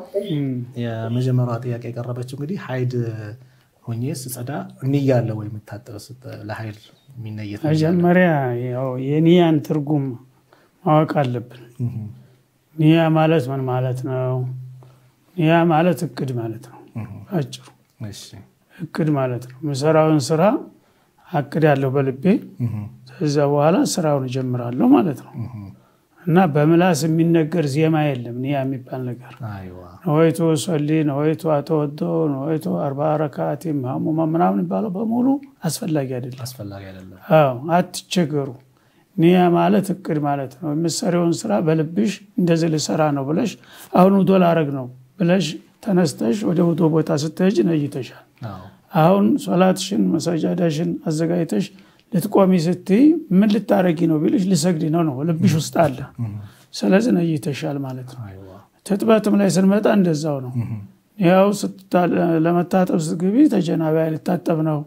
የመጀመሪያው ጥያቄ የቀረበችው እንግዲህ ሀይድ ሆኜ ስጸዳ ንያ አለ ወይ የምታጠበስ ለሀይድ የሚነየት መጀመሪያ ያው የኒያን ትርጉም ማወቅ አለብን። ኒያ ማለት ምን ማለት ነው? ኒያ ማለት እቅድ ማለት ነው አጭሩ። እሺ እቅድ ማለት ነው መሰራውን ስራ አቅድ ያለው በልቤ ከዛ በኋላ ስራውን ጀምራለሁ ማለት ነው። እና በምላስ የሚነገር ዜማ የለም ኒያ የሚባል ነገር። ነወይቱ ሶሊ ነወይቱ አተወዶ ነወይቱ 40 ረካዓት ማሙማ ምናምን ባለው በሙሉ አስፈላጊ አይደለም። አትቸገሩ። ኒያ ማለት እቅድ ማለት ነው። የምትሰሪውን ስራ በልብሽ እንደዚህ ልሰራ ነው ብለሽ አሁን ውዶ ላረግ ነው ብለሽ ተነስተሽ ወደ ውዶ ቦታ ስትሄጂ ነይተሻል። አሁን ሶላትሽን መሰጃዳሽን አዘጋጅተሽ ልትቆሚ ስትይ ምን ልታረጊ ነው ቢልሽ ልሰግድ ነው ልብሽ ውስጥ አለ። ስለዚህ ነይተሻል ማለት ነው። ትጥበትም ላይ ስንመጣ እንደዛው ነው። ያው ለመታጠብ ስትገቢ ተጀናባ ልታጠብ ነው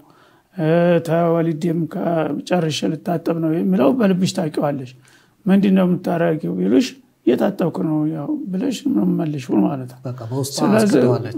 ተወልዲም ከጨርሽ ልታጠብ ነው የሚለው በልብሽ ታውቂዋለሽ። ምንድነው የምታረጊው ቢልሽ የታጠብኩ ነው ያው ብለሽ መልሽ ማለት ነው። በቃ በውስጥ አስቀደዋለች።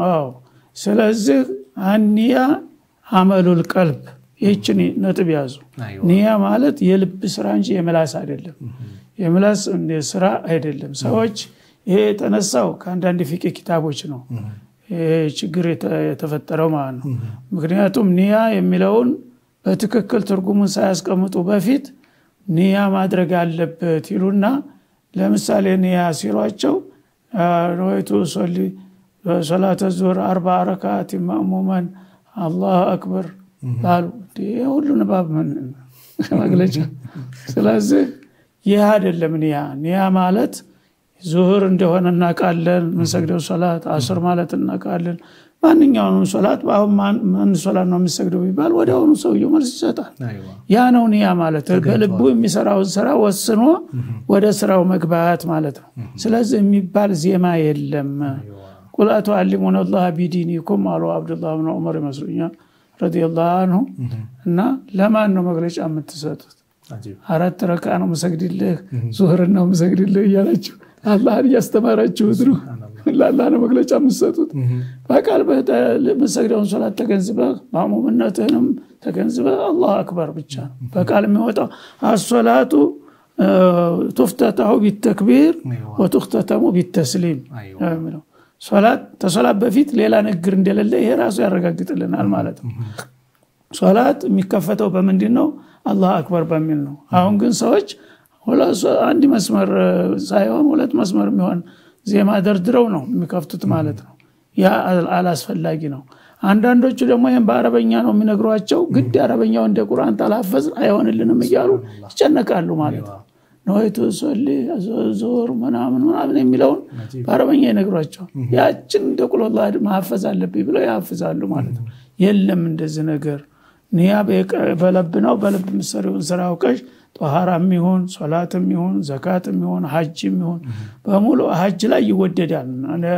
ስለዚህ አንያ አመሉል ቀልብ ይህችን ነጥብ ያዙ። ኒያ ማለት የልብ ስራ እንጂ የምላስ አይደለም። የምላስ ስራ አይደለም። ሰዎች ይሄ ተነሳው ከአንዳንድ ፊቅህ ኪታቦች ነው ችግር የተፈጠረው ማለት ነው። ምክንያቱም ኒያ የሚለውን በትክክል ትርጉሙን ሳያስቀምጡ በፊት ኒያ ማድረግ አለበት ይሉና ለምሳሌ ኒያ ሲሏቸው ነወይቱ ሶሊ ሶላተ ዙህር 40 ረካዓት ማሙማን አላሁ አክበር ባሉ ሁሉ ንባብ ምን መግለጫ። ስለዚህ ይህ አይደለም ኒያ ማለት ዙህር እንደሆነ እናውቃለን። ምንሰግደው ሶላት አስር ማለት እናውቃለን። ማንኛውንም ሶላት አሁን ማን ሶላት ነው የሚሰግደው ቢባል ወዲያውኑ ሰውየው መልስ ይሰጣል። ያ ነው ኒያ ማለት በልቡ የሚሰራውን ስራ ወስኖ ወደ ስራው መግባት ማለት ነው። ስለዚህ የሚባል ዜማ የለም። ቁል አቱዓሊሙነ አላህ ቢዲኒኩም አሉ አብዱላህ ብን ዑመር መስሉኛል ረዲየላሁ ዐንሁ። እና ለማን ነው መግለጫ የምትሰጡት? 4 ረካ ነው መስገድልህ ዙህር ነው መስገድልህ እያላችሁ አላህን ያስተማራችሁት ነው። ለአላህ ነው መግለጫ የምትሰጡት። በቃል በመስገደውን ሶላት ተገንዝበህ ማሙምነትህንም ተገንዝበህ አላሁ አክበር ብቻ በቃል የሚወጣው አሶላቱ تفتتح بالتكبير وتختتم بالتسليم አሚን። ሶላት በፊት ሌላ ነገር እንደሌለ ይሄ ራሱ ያረጋግጥልናል ማለት ነው። ሶላት የሚከፈተው በመንዲነው አላሁ አክበር በሚል ነው። አሁን ግን ሰዎች አንድ መስመር ሳይሆን ሁለት መስመር የሚሆን ዜማ ደርድረው ነው የሚከፍቱት ማለት ነው። ያ አላስፈላጊ ነው። አንዳንዶቹ ደግሞ ይሄን በአረበኛ ነው የሚነግሯቸው። ግድ አረበኛው እንደ ቁርአን ተላፈዝ አይሆንልንም እያሉ ይጨነቃሉ ማለት ነው። ነውይቱ ሶሊ ዞር ምናምን የሚለውን በአረበኛ ይነግሯቸው ያችን ደቁሎላ ማሐፈዝ አለብኝ ብለው ያሐፍዛሉ ማለት ነው የለም እንደዚህ ነገር ንያ በለብናው በልብ መስሪውን ስራውቀሽ ጧሃራም ይሁን ሶላትም ይሁን ዘካትም ይሁን ሐጅም ይሁን በሙሉ ሐጅ ላይ ይወደዳል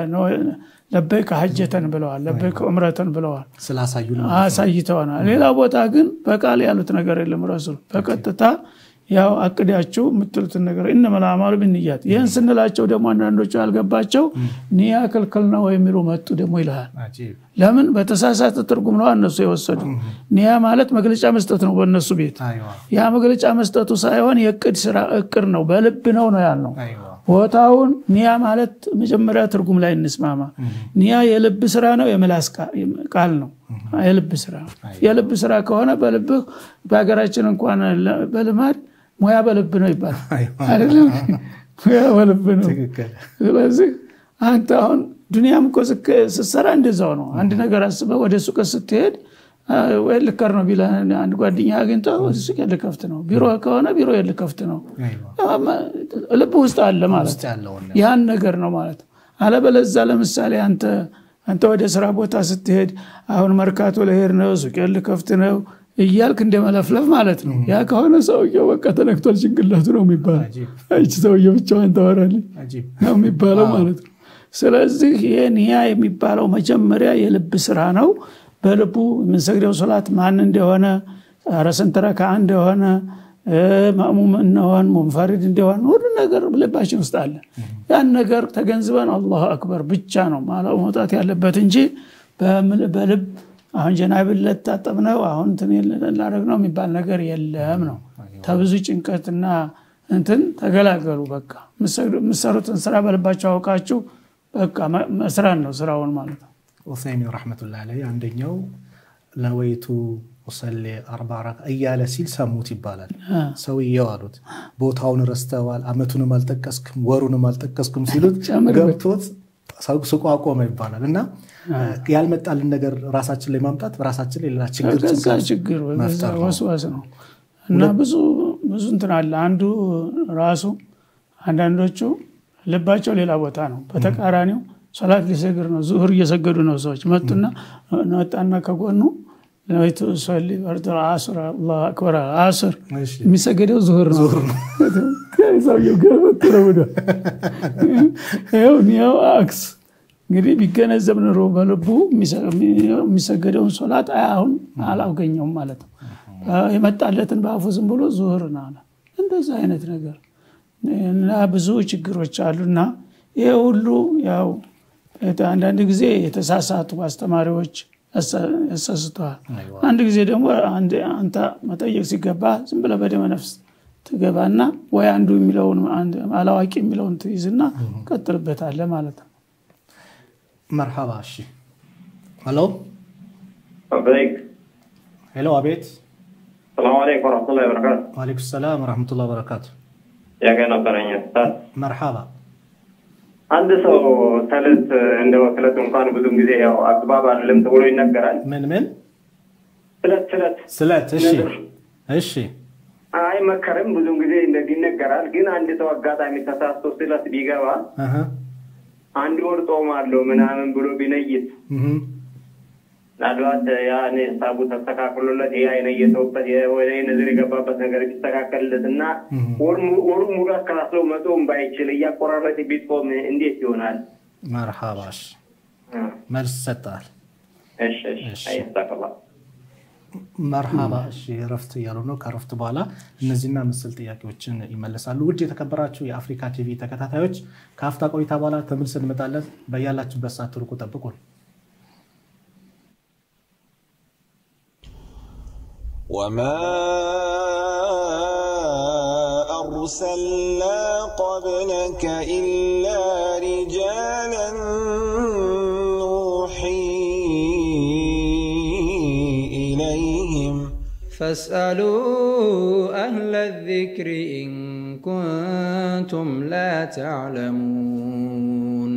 ለበይከ ሐጀተን ብለዋል ለበይከ ዑምረተን ብለዋል ስላሳዩና አሳይተዋና ሌላ ቦታ ግን በቃል ያሉት ነገር የለም ረሱል በቀጥታ ያው አቅዳቸው ምትሉት ነገር እነመላ አማሉ በንያት ይሄን ስንላቸው ደግሞ አንዳንዶቹ ያልገባቸው ንያ ከልከል ነው የሚሉ መጡ ደግሞ ይላል ለምን በተሳሳተ ትርጉም ነው እነሱ የወሰዱ ንያ ማለት መግለጫ መስጠት ነው በእነሱ ቤት ያ መግለጫ መስጠቱ ሳይሆን የቅድ ስራ እቅር ነው በልብ ነው ያልነው ቦታውን ንያ ማለት መጀመሪያ ትርጉም ላይ እንስማማ ንያ የልብ ስራ ነው የምላስ ቃል ነው የልብ ስራ ከሆነ በልብ በአገራችን እንኳን በልማድ ሙያ በልብ ነው ይባላል አይደለም ሙያ በልብ ነው ስለዚህ አንተ አሁን ዱንያም እኮ ስትሰራ እንደዛው ነው አንድ ነገር አስበህ ወደ ሱቅ ስትሄድ ወይ ልከር ነው ቢላ አንድ ጓደኛ አግኝተው ሱቅ ልከፍት ነው ቢሮ ከሆነ ቢሮ ልከፍት ነው ልብ ውስጥ አለ ማለት ያን ነገር ነው ማለት አለበለዚያ ለምሳሌ አንተ ወደ ስራ ቦታ ስትሄድ አሁን መርካቶ ለሄር ነው ሱቅ ልከፍት ነው እያልክ እንደመለፍለፍ ማለት ነው ያ ከሆነ ሰውየው በቃ ተነክቷል ጭንቅላቱ ነው የሚባለው እቺ ሰውየው ብቻውን ተወራለች ነው የሚባለው ማለት ነው ስለዚህ የንያ የሚባለው መጀመሪያ የልብ ስራ ነው በልቡ የምንሰግደው ሶላት ማን እንደሆነ ረሰንተረካ እንደሆነ ማእሙም እንደሆነ ሙንፈሪድ እንደሆነ ሁሉ ነገር ልባችን ውስጥ አለ ያን ነገር ተገንዝበን አላሁ አክበር ብቻ ነው ማለት መውጣት ያለበት እንጂ በልብ አሁን ጀናብለት ታጠብነው አሁን ተላረግ ነው የሚባል ነገር የለም ነው ተብዙ ጭንቀትና እንትን ተገላገሉ በቃ መስሩትን ስራ በልባቸው አውቃችሁ በቃ መስራን ነው ስራውን ማለት ነው ወሰይሚ ረህመቱላህ አለይ አንደኛው ለወይቱ ወሰለ 40 ረካ እያለ ሲል ሰሙት ይባላል ሰውየው አሉት ቦታውን ረስተዋል አመቱንም አልጠቀስኩም ወሩንም አልጠቀስኩም ሲሉት ገብቶት ሱቁ አቆመ ይባላል እና ያልመጣልን ነገር ራሳችን ላይ ማምጣት በራሳችን ላይ ሌላ ችግር ወስዋስ ነው እና ብዙ እንትን አለ አንዱ ራሱ አንዳንዶቹ ልባቸው ሌላ ቦታ ነው በተቃራኒው ሶላት ሊሰግድ ነው ዙህር እየሰገዱ ነው ሰዎች መጡና ነጣና ከጎኑ ለይቱ ሶሊ ወርደ አስር አላሁ አክበር አስር የሚሰገደው ዙህር ነው ከዛው ገበጥረውዳ ነው አክስ እንግዲህ ቢገነዘብ ነው በልቡ የሚሰገደውን ሶላት አሁን አላገኘውም ማለት ነው የመጣለትን ባፉ ዝም ብሎ ዙህር ነው እንደዛ አይነት ነገር እና ብዙ ችግሮች አሉና ይሄ ሁሉ ያው አንዳንድ ጊዜ የተሳሳቱ አስተማሪዎች ያሳስቷል አንድ ጊዜ ደግሞ አንተ መጠየቅ ሲገባ ዝም ብለህ በደመ ነፍስ ትገባና ወይ አንዱ የሚለውን አንድ አላዋቂ የሚለውን ትይዝና ቀጥልበታለህ ማለት ነው مرحبا እሺ ሄሎ አቤት ሄሎ አቤት ሰላም አለይኩም ወራህመቱላሂ ወበረካቱ ወአለይኩም ሰላም ወራህመቱላሂ ወበረካቱ ያገና በረኛ مرحبا አንድ ሰው ተለት እንደው ተለት እንኳን ብዙ ጊዜ ያው አግባብ አይደለም ተብሎ ይነገራል ምን ስለት እሺ አይ መከረም ብዙ ጊዜ እንደዚህ ይነገራል ግን አንድ ሰው አጋጣሚ ተሳስቶ ስለት ቢገባ አንድ ወር ጦማለሁ ምናምን ብሎ ቢነይት ናድዋት ያኔ ሳቡ ተስተካክሎለት ያ የነየተውበት ወይ ነገር የገባበት ነገር ይስተካከልለትና ወሩ ሙሉ አካላስለው መጦም ባይችል ያቆራረጠ ቢጾም እንዴት ይሆናል مرحباش መልስ ሰጣል እሺ አይስተካከላ مرحبا እሺ ረፍት ያለው ነው ከረፍት በኋላ እነዚህና መሰል ጥያቄዎችን ይመለሳሉ ውድ የተከበራችሁ የአፍሪካ ቲቪ ተከታታዮች ካፍታ ቆይታ በኋላ ተመልሰን እንመጣለን በያላችሁበት ሰዓት ሩቁ ጠብቁን وما أرسلنا قبلك إلا رجالا نوحي إليهم فاسألوا أهل الذكر إن كنتم لا تعلمون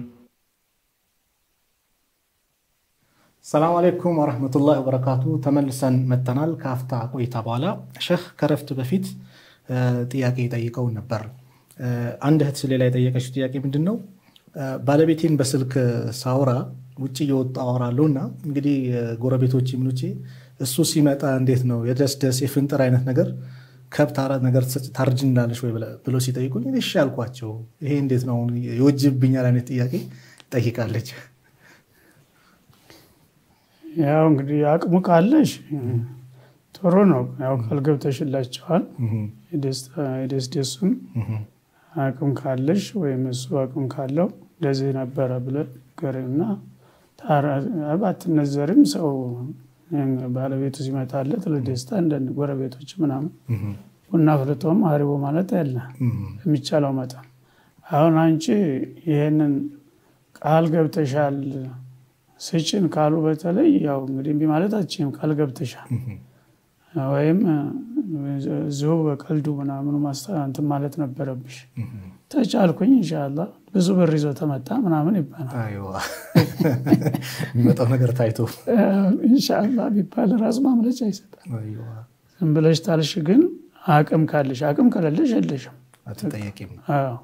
السلام عليكم ورحمة الله وبركاته تملسا متنال كافتا قويتا بالا شيخ كرفت بفيت ጥያቄ ጠይቀው ነበር። አንድ እህት ሌላ የጠየቀችው ጥያቄ ምንድነው? ባለቤቴን በስልክ ሳውራ ውጪ እየወጣ አወራለሁና እንግዲህ ጎረቤቶች ምኖቼ እሱ ሲመጣ እንዴት ነው የደስደስ የፍንጥር አይነት ነገር ከብት ነገር ታርጅናለሽ ወይ ብሎ ሲጠይቁኝ እሺ አልኳቸው። ይሄ እንዴት ነው ይወጅብኛል አይነት ጥያቄ ጠይቃለች። ያው እንግዲህ አቅሙ ካለሽ ጥሩ ነው። ያው ካልገብተሽላቸዋል የደስደሱን አቅም ካለሽ ወይም እሱ አቅም ካለው ለዚህ ነበረ ብለህ ገርና አባትነዘርም ሰው ባለቤቱ ሲመጣለት ለደስታ እንደን ጎረቤቶች ምናምን ቡና ፍልቶም አሪቦ ማለት ያለ የሚቻለው መጣ። አሁን አንቺ ይሄንን ቃል ገብተሻል ስጭን ካሉ በተለይ ያው እንግዲህ ቢማለታችን ቃል ገብተሻል ወይም ዘው በቀልዱ ምናምን ማስተንት ማለት ነበረብሽ። ተቻልኩኝ ኢንሻአላህ ብዙ ብር ይዞ ተመጣ ምናምን ይባላል። አይዋ የሚመጣው ነገር ታይቶ ኢንሻአላህ ቢባል ራስ ማምለጫ ይሰጣል። አይዋ ዝም ብለሽ ታልሽ ግን አቅም ካለሽ አቅም ከሌለሽ የለሽም አትጠየቂም። አዎ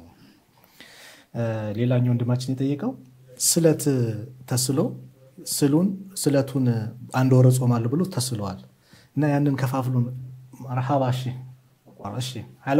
ሌላኛው ወንድማችን የጠየቀው ስለት ተስሎ ስለቱን አንድ ወር ጾማለሁ ብሎ ተስሏል እና ያንን ከፋፍሉን مرحبا እሺ ሄሎ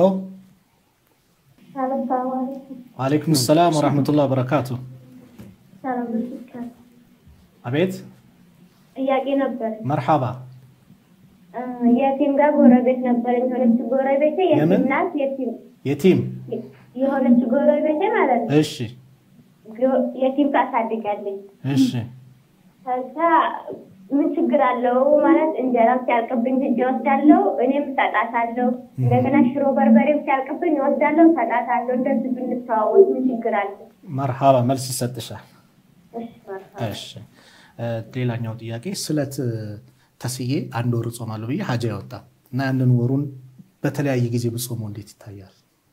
ሰላም ወአለይኩም ሰላም ወራህመቱላሂ ወበረካቱ። ሰላም አቤት ጥያቄ ነበር። مرحبا የቲም ጋር ጎረቤት ነበር። የሆነች ጎረቤት የምናት የቲም የሆነች ጎረቤት ማለት ነው። እሺ የቲም ታሳድጋለች። እሺ ከዛ ምን ችግር አለው ማለት እንጀራም ሲያልቅብኝ ወስዳለሁ እኔም ሰጣታለሁ። እንደገና ሽሮ በርበሬም ሲያልቅብኝ ወስዳለሁ ሰጣታለሁ። እንደዚህ ብንተዋወቅ ምን ችግር አለ? مرحبا መልስ ይሰጥሻል። እሺ ሌላኛው ጥያቄ ስለት ተስዬ አንድ ወር ጾማለሁ ብዬ ሀጃ ያወጣ እና ያንን ወሩን በተለያየ ጊዜ ብጾሙ እንዴት ይታያል?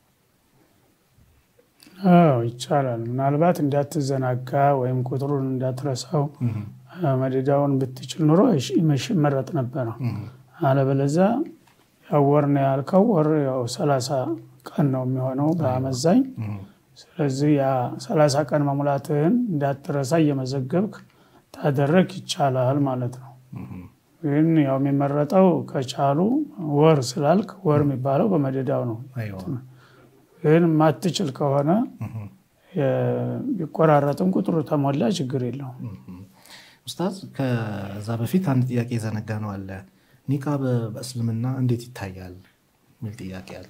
ይቻላል። ምናልባት እንዳትዘናጋ ወይም ቁጥሩን እንዳትረሳው መደዳውን ብትችል ኑሮ መረጥ ነበር። አለበለዚያ ያው ወር ነው ያልከው ወር ያው 30 ቀን ነው የሚሆነው በአመዛኝ። ስለዚህ ያ 30 ቀን መሙላትህን እንዳትረሳ እየመዘገብክ ታደረክ ይቻላል ማለት ነው። ግን ያው የሚመረጠው ከቻሉ ወር ስላልክ ወር የሚባለው በመደዳው ነው። ግን ማትችል ከሆነ ቢቆራረጥም ቁጥሩ ተሞላ ችግር የለውም። ኡስታዝ ከዛ በፊት አንድ ጥያቄ ዘነጋ ነው አለ ኒቃብ በእስልምና እንዴት ይታያል ሚል ጥያቄ አለ።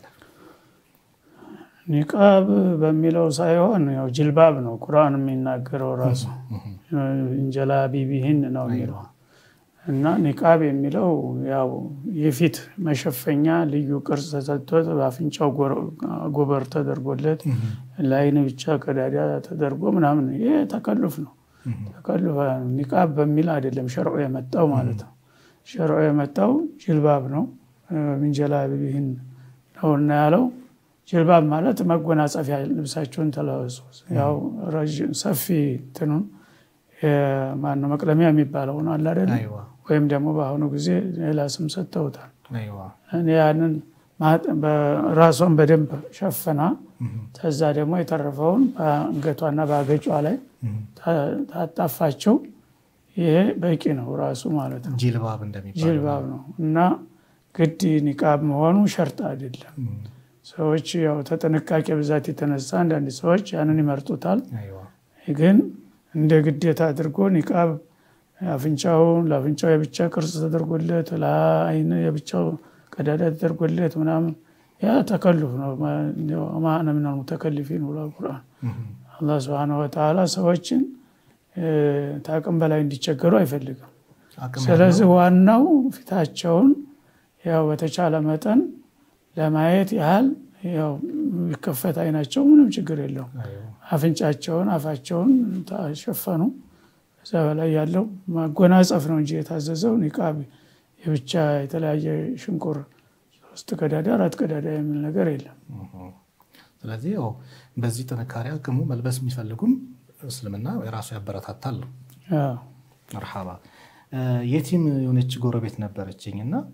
ኒቃብ በሚለው ሳይሆን ያው ጅልባብ ነው ቁርአን የሚናገረው ራሱ እንጀላ ቢቢህን ነው የሚለው እና ኒቃብ የሚለው ያው የፊት መሸፈኛ ልዩ ቅርጽ ተሰጥቶት በአፍንጫው ጎበር ተደርጎለት ላይን ብቻ ቀዳዳ ተደርጎ ምናምን ይሄ ተከልፍ ነው። ተከልፍ ኒቃብ በሚል አይደለም ሸርዑ የመጣው ማለት ነው። ሸርዑ የመጣው ጅልባብ ነው። እንጀላ ቢቢህን ነውና ያለው ጅልባብ ማለት መጎናጸፊያ ልብሳቸውን ተለበሱ። ያው ረጅም ሰፊ እንትኑን ማነው መቅለሚያ የሚባለው ነው አለ አይደል? ወይም ደግሞ በአሁኑ ጊዜ ሌላ ስም ሰጥተውታል። እኔ ያንን ራሷን በደንብ ሸፈና ተዛ ደግሞ የተረፈውን በአንገቷና በአገጯ ላይ ታጣፋቸው። ይሄ በቂ ነው ራሱ ማለት ነው። ጅልባብ እንደሚባለው ጅልባብ ነው እና ግድ ኒቃብ መሆኑ ሸርጥ አይደለም። ሰዎች ያው ተጠንቃቄ ብዛት የተነሳ አንዳንድ ሰዎች ያንን ይመርጡታል። ግን እንደ ግዴታ አድርጎ ኒቃብ አፍንጫውን ለአፍንጫው የብቻ ቅርጽ ተደርጎለት ለአይን የብቻው ቀዳዳ ተደርጎለት ምናምን ያ ተከልፍ ነው። ማአነ ምን المتكلفين ብሏል ቁርአን። አላህ Subhanahu Wa Ta'ala ሰዎችን ታቅም በላይ እንዲቸገሩ አይፈልግም። ስለዚህ ዋናው ፊታቸውን ያው በተቻለ መጠን ለማየት ያህል ያው ይከፈት አይናቸው ምንም ችግር የለውም። አፍንጫቸውን አፋቸውን ተሸፈኑ። እዛ ላይ ያለው ማጎናጸፍ ነው እንጂ የታዘዘው ኒቃብ የብቻ የተለያየ ሽንቁር 3 ቀዳዳ 4 ቀዳዳ የሚል ነገር የለም። ስለዚህ ያው በዚህ ጥንካሬ አቅሙ መልበስ የሚፈልጉም እስልምና የራሱ ያበረታታል። አዎ مرحبا የቲም የሆነች ጎረቤት ነበረችኝና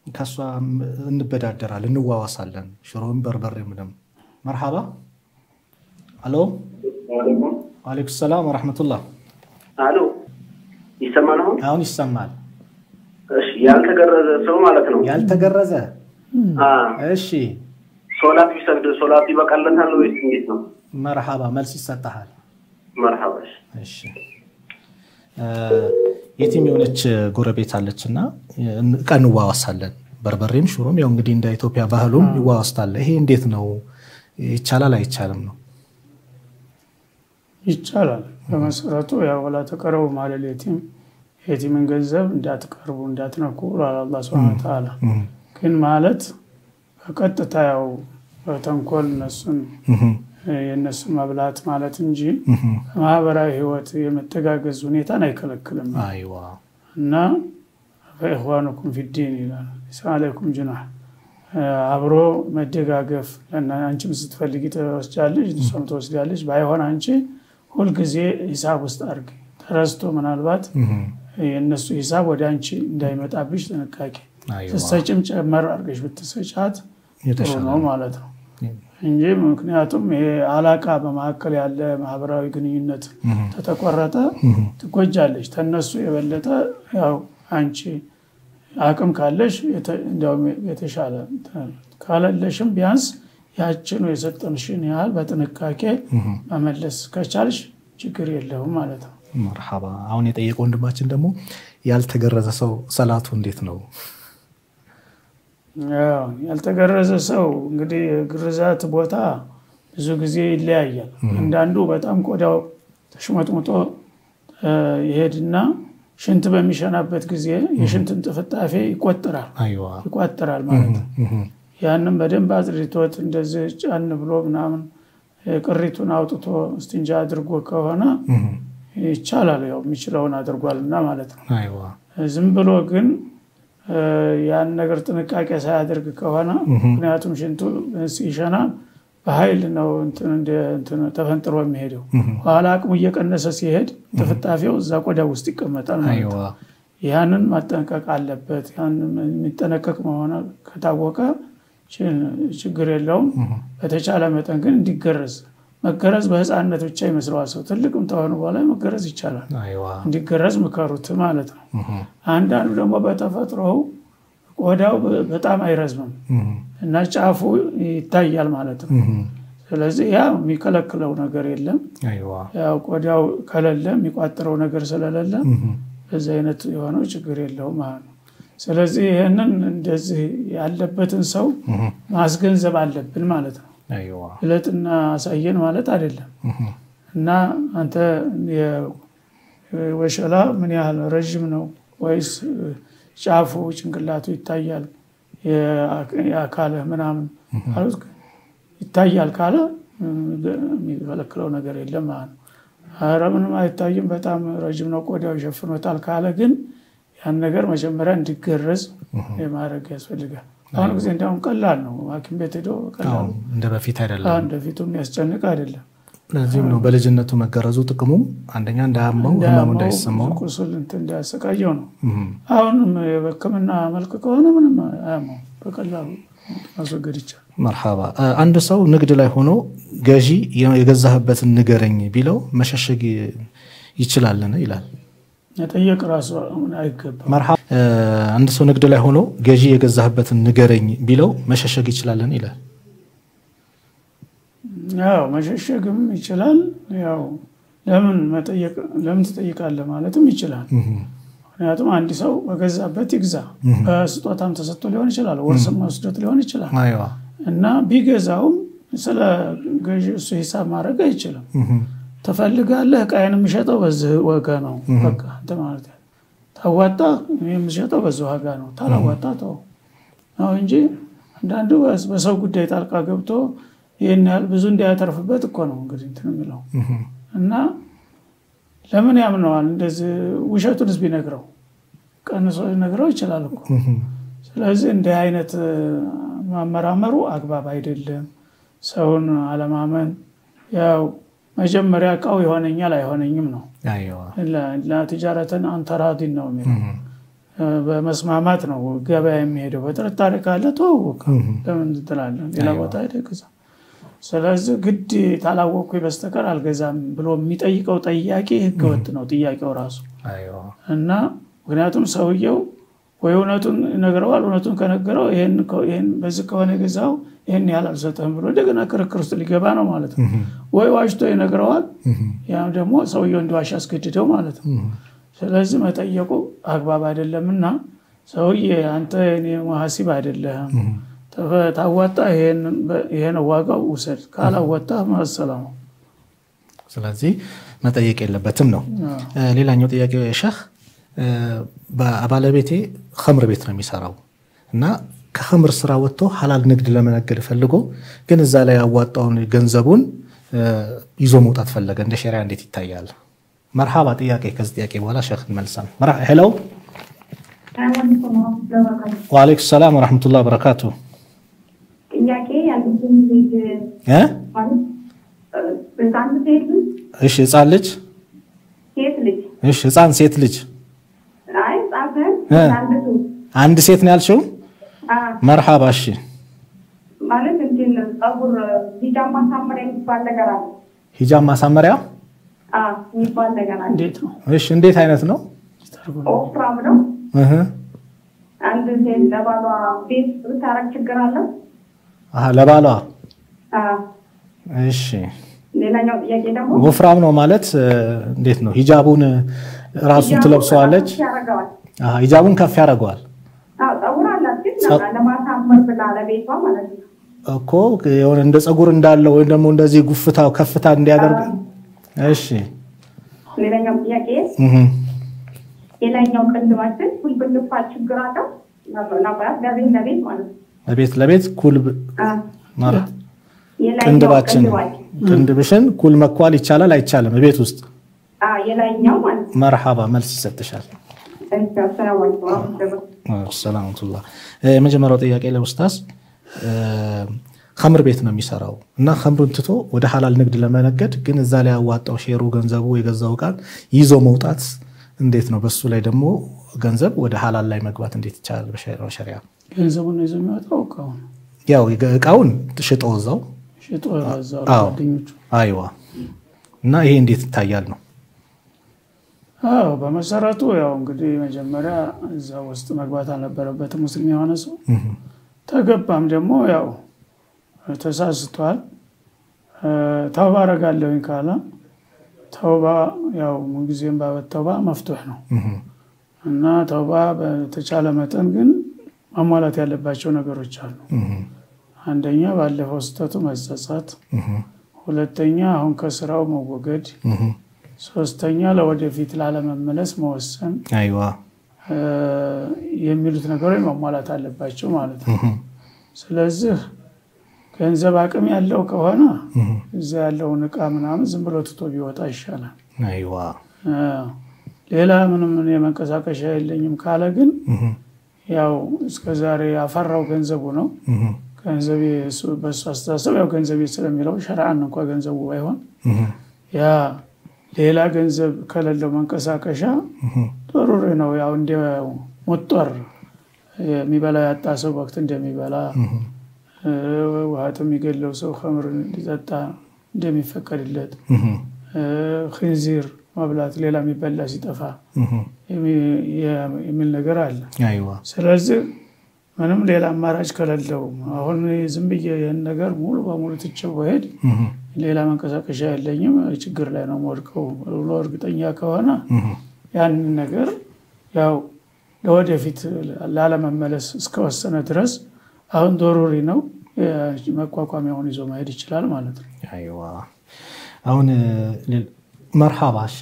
ከሷ እንበዳደራለን እንዋዋሳለን ሽሮም በርበሬም ምንም መርሐባ አሎ ወአለይኩም ሰላም ወራህመቱላህ አሎ ይሰማል አሁን ይሰማል እሺ ያልተገረዘ ሰው ማለት ነው ያልተገረዘ እሺ ሶላት ቢሰግድ ሶላት ይበቃለታል ወይስ እንዴት ነው መርሐባ መልስ ይሰጣል መርሐባ እሺ የቲም የሆነች ጎረቤት አለችና ቀንዋዋሳለን በርበሬም ሽሮም ያው እንግዲህ እንደ ኢትዮጵያ ባህሉም ይዋዋስታል ይሄ እንዴት ነው ይቻላል አይቻልም ነው ይቻላል በመሰረቱ ያው ወላ ተቀረቡ ማለት የቲምን ገንዘብ እንዳትቀርቡ እንዳትነኩ አላህ Subhanahu Wa Ta'ala ግን ማለት በቀጥታ ያው በተንኮል እነሱን የነሱ መብላት ማለት እንጂ ማህበራዊ ህይወት የመተጋገዝ ሁኔታን አይከለክልም አይዋ እና ፈኢኽዋኑኩም ፊዲን ይላል ሰላለኩም ጅናህ አብሮ መደጋገፍ እና አንቺም ስትፈልጊ ተወስጃለሽ እሷም ተወስጃለሽ ባይሆን አንቺ ሁሉ ጊዜ ሂሳብ ውስጥ አርጊ ተረስቶ ምናልባት የነሱ ሂሳብ ወደ አንቺ እንዳይመጣብሽ ተነካኪ ተሰጭም ጨመር አርገሽ ብትሰጫት ነው ማለት ነው እንጂ ምክንያቱም ይሄ አላቃ በማከለ ያለ ማህበራዊ ግንኙነት ተተቆረጠ ትጎጃለሽ ተነሱ የበለጠ ያው አንቺ አቅም ካለሽ እንደው የተሻለ ካለለሽም ቢያንስ ያችን ነው የሰጠንሽን ያህል በጥንቃቄ መመለስ ከቻልሽ ችግር የለውም ማለት ነው መርሐባ አሁን የጠየቀው ወንድማችን ደግሞ ያልተገረዘ ሰው ሰላቱ እንዴት ነው ያልተገረዘ ሰው እንግዲህ ግርዛት ቦታ ብዙ ጊዜ ይለያያል አንዳንዱ በጣም ቆዳው ተሽመጥምጦ ይሄድና ሽንት በሚሸናበት ጊዜ የሽንትን ጥፍጣፌ ይቆጥራል ማለት ነው ያንን በደንብ አጥሪቶት እንደዚህ ጫን ብሎ ምናምን ቅሪቱን አውጥቶ እስቲንጃ አድርጎ ከሆነ ይቻላል ያው የሚችለውን አድርጓልና ማለት ነው ዝም ብሎ ግን ያን ነገር ጥንቃቄ ሳያደርግ ከሆነ ምክንያቱም ሽንቱ ሲሸና በኃይል ነው እንትን ተፈንጥሮ የሚሄደው ኋላ አቅሙ እየቀነሰ ሲሄድ ተፈጣፊው እዛ ቆዳ ውስጥ ይቀመጣል ማለት ነው ያንን ማጠንቀቅ አለበት ያንን የሚጠነቀቅ መሆኑ ከታወቀ ችግር የለውም በተቻለ መጠን ግን እንዲገረዝ መገረዝ በህፃንነት ብቻ ይመስላል ሰው ትልቅም ተሆነ በኋላ መገረዝ ይቻላል እንዲገረዝ መከሩት ማለት ነው አንዳንዱ ደግሞ በተፈጥሮ ቆዳው በጣም አይረዝምም እና ጫፉ ይታያል ማለት ነው ስለዚህ ያ የሚከለክለው ነገር የለም ያው ቆዳው ከለለ የሚቋጥረው ነገር ስለሌለ በዚህ አይነት የሆነው ችግር የለውም ማለት ነው ስለዚህ ይሄንን እንደዚህ ያለበትን ሰው ማስገንዘብ አለብን ማለት ነው ለጥና አሳየን ማለት አይደለም እና አንተ ወሸላ ምን ያህል ረጅም ነው ወይስ ጫፉ ጭንቅላቱ ይታያል ያካለ ምናምን አሉት ይታያል ካለ የሚከለክለው ነገር የለም ማለት አረምንም አይታይም በጣም ረጅም ነው ቆዳው ይሸፍኖታል ካለ ግን ያን ነገር መጀመሪያ እንዲገረዝ የማረግ ያስፈልጋል አሁን ጊዜ እንደውም ቀላል ነው ሐኪም ቤት ሄዶ ቀላል እንደ በፊት አይደለም እንደ በፊቱም ያስጨንቅ አይደለም ለዚህም ነው በልጅነቱ መገረዙ ጥቅሙ አንደኛ እንዳያመው ህመሙ እንዳይሰማው ቁስል እንዳያሰቃየው ነው አሁንም በሕክምና መልክ ከሆነ ምንም አያመው በቀላሉ ማስወገድ ይቻላል መርሐባ አንድ ሰው ንግድ ላይ ሆኖ ገዢ የገዛህበትን ንገረኝ ቢለው መሸሸግ ይችላልና ይላል የጠየቅ ራሱ አይገባም መርሐባ አንድ ሰው ንግድ ላይ ሆኖ ገዢ የገዛህበትን ንገረኝ ቢለው መሸሸግ ይችላልና ይላል ያው መሸሸግም ይችላል ያው ለምን ትጠይቃለህ ማለትም ይችላል ምክንያቱም አንድ ሰው በገዛበት ይግዛ በስጦታም ተሰጥቶ ሊሆን ይችላል ወርስም ወስዶት ሊሆን ይችላል አይዋ እና ቢገዛውም ስለ ገዢ እሱ ሂሳብ ማድረግ አይችልም ተፈልጋለህ ቃየን የሚሸጠው በዚህ ዋጋ ነው በቃ ተማርተ ታዋጣ የሚሸጠው በዚህ ዋጋ ነው ታላዋጣ ተው ነው እንጂ አንዳንዱ በሰው ጉዳይ ጣልቃ ገብቶ ይሄን ያህል ብዙ እንዲያተርፍበት እኮ ነው እንግዲህ እንትን የሚለው እና ለምን ያምነዋል እንደዚህ ውሸቱንስ ቢነግረው ቀንሶ ሊነግረው ይችላል እኮ ስለዚህ እንደ አይነት ማመራመሩ አግባብ አይደለም ሰውን አለማመን ያው መጀመሪያ ቃው ይሆነኛል አይሆነኝም ነው አይዋ لا تجارة عن تراض ነው የሚለው በመስማማት ነው ገበያ የሚሄደው በጥርጣሬ ካለ ተወውቅ ለምን ትላለህ ሌላ ቦታ አይደግዛ ስለዚህ ግድ ታላወቁ በስተቀር አልገዛም ብሎ የሚጠይቀው ጥያቄ ህገወጥ ነው ጥያቄው ራሱ እና ምክንያቱም ሰውየው ወይ እውነቱን ነገረዋል እውነቱን ከነገረው ይሄን በዚህ ከሆነ ገዛው ይሄን ያላል ሰጠም ብሎ እንደገና ክርክር ውስጥ ሊገባ ነው ማለት ነው ወይ ዋሽቶ ይነግረዋል ያም ደግሞ ሰውየው እንዲዋሽ አስገድደው ማለት ነው ስለዚህ መጠየቁ አግባብ አይደለምና ሰውዬ አንተ እኔ ሙሐሲብ አይደለም ታዋጣ ይሄን ዋጋው ውሰድ ካላዋጣ ማሰላሙ ስለዚህ መጠየቅ የለበትም ነው ሌላኛው ጥያቄ ሸህ ባለቤቴ ኸምር ቤት ነው የሚሰራው እና ከኸምር ስራ ወጥቶ ሐላል ንግድ ለመነገድ ፈልጎ ግን እዛ ላይ ያዋጣውን ገንዘቡን ይዞ መውጣት ፈለገ እንደ ሸሪዓ እንዴት ይታያል መርሐባ ጥያቄ ከዚህ ጥያቄ በኋላ ሸህ መልሳን ሄሎ ወአለይኩም ሰላም ወራህመቱላሂ ወበረካቱ ጥያቄ ያንተን ልጅ እሺ ህፃን ልጅ እሺ ህፃን ሴት ልጅ አንድ ሴት ነው ያልሽው መርሐባ እሺ ማለት እንትን ጸጉር ሂጃብ ማሳመሪያ የሚባል ነገር አለ ሂጃብ ማሳመሪያ የሚባል ነገር አለ እንዴት ነው እሺ እንዴት አይነት ነው ኦፍራም ነው አንድ ሴት ለባሏ ቤት ታረክ ችግር አለ ለባሏ እሺ ሌላኛው ጥያቄ ደግሞ ወፍራም ነው ማለት እንዴት ነው ሂጃቡን ራሱን ትለብሰዋለች ሂጃቡን ከፍ ያደርገዋል ጸጉር አላት ግን ለማሳመር ብላ ለቤቷ ማለት ነው እኮ የሆነ እንደ ጸጉር እንዳለው ወይ ደግሞ እንደዚህ ጉፍታው ከፍታ እንዲያደርግ እሺ ሌላኛው ጥያቄ የላይኛው ቅንድባችን ኩልብልፋ ችግር አለው ናባስ ለቤት ማለት ነው ለቤት ኩልብ ማለት ቅንድባችን ቅንድብሽን ኩል መኳል ይቻላል አይቻልም ቤት ውስጥ የላይኛው ማለት መርሐባ መልስ ይሰጥሻል ሰላም አለይኩም የመጀመሪያው ጥያቄ ለኡስታዝ ኸምር ቤት ነው የሚሰራው እና ኸምሩን ትቶ ወደ ሐላል ንግድ ለመነገድ ግን እዛ ላይ ያዋጣው ሼሩ ገንዘቡ የገዛው ቃል ይዞ መውጣት እንዴት ነው በሱ ላይ ደግሞ ገንዘብ ወደ ሐላል ላይ መግባት እንዴት ይቻላል በሸሪዓ ገንዘቡን ይዞ የሚወጣው ያው እቃውን ሽጦ እዛው ጓደኞቹ አይዋ እና ይሄ እንዴት ይታያል ነው በመሰረቱ ያው እንግዲህ መጀመሪያ እዛ ውስጥ መግባት አልነበረበት ሙስሊም የሆነ ሰው ተገባም ደግሞ ያው ተሳስቷል ተውባ አረጋለሁ ካለ ተውባ ያው ሙግዚም ባወጣው መፍቱህ ነው እና ተውባ በተቻለ መጠን ግን ማሟላት ያለባቸው ነገሮች አሉ አንደኛ ባለፈው ስተቱ መጸጸት ሁለተኛ አሁን ከስራው መወገድ ሶስተኛ ለወደፊት ላለመመለስ መወሰን አይዋ የሚሉት ነገሮች ማሟላት አለባቸው ማለት ነው ስለዚህ ገንዘብ አቅም ያለው ከሆነ እዛ ያለው ንቃ ምናምን ዝም ብሎ ትቶ ቢወጣ ይሻላል አይዋ ሌላ ምንም የመንቀሳቀሻ የለኝም ካለ ግን ያው እስከዛሬ ያፈራው ገንዘቡ ነው ገንዘብ በሱ አስተሳሰብ ያው ገንዘብ ስለሚለው ሸርዓን እንኳን ገንዘቡ ባይሆን ያ ሌላ ገንዘብ ከሌለው መንቀሳቀሻ ጥሩር ነው ያው እንደ ሞተር የሚበላ ያጣ ሰው ወቅት እንደሚበላ ወሃተም ይገለው ሰው ኸምር እንዲጠጣ እንደሚፈቀድለት ኺንዚር መብላት ሌላ የሚበላ ሲጠፋ የሚል ነገር አለ አይዋ ስለዚህ ምንም ሌላ አማራጭ ከሌለው አሁን ዝም ብዬ ይሄን ነገር ሙሉ በሙሉ ትቼው ሄድ ሌላ መንቀሳቀሻ የለኝም ችግር ላይ ነው ወድቀው ብሎ እርግጠኛ ከሆነ ያን ነገር ያው ለወደፊት ላለመመለስ እስከወሰነ ድረስ አሁን ዶሮሪ ነው መቋቋሚያውን ይዞ መሄድ ይችላል ማለት ነው አይዋ አሁን መርሐባ እሺ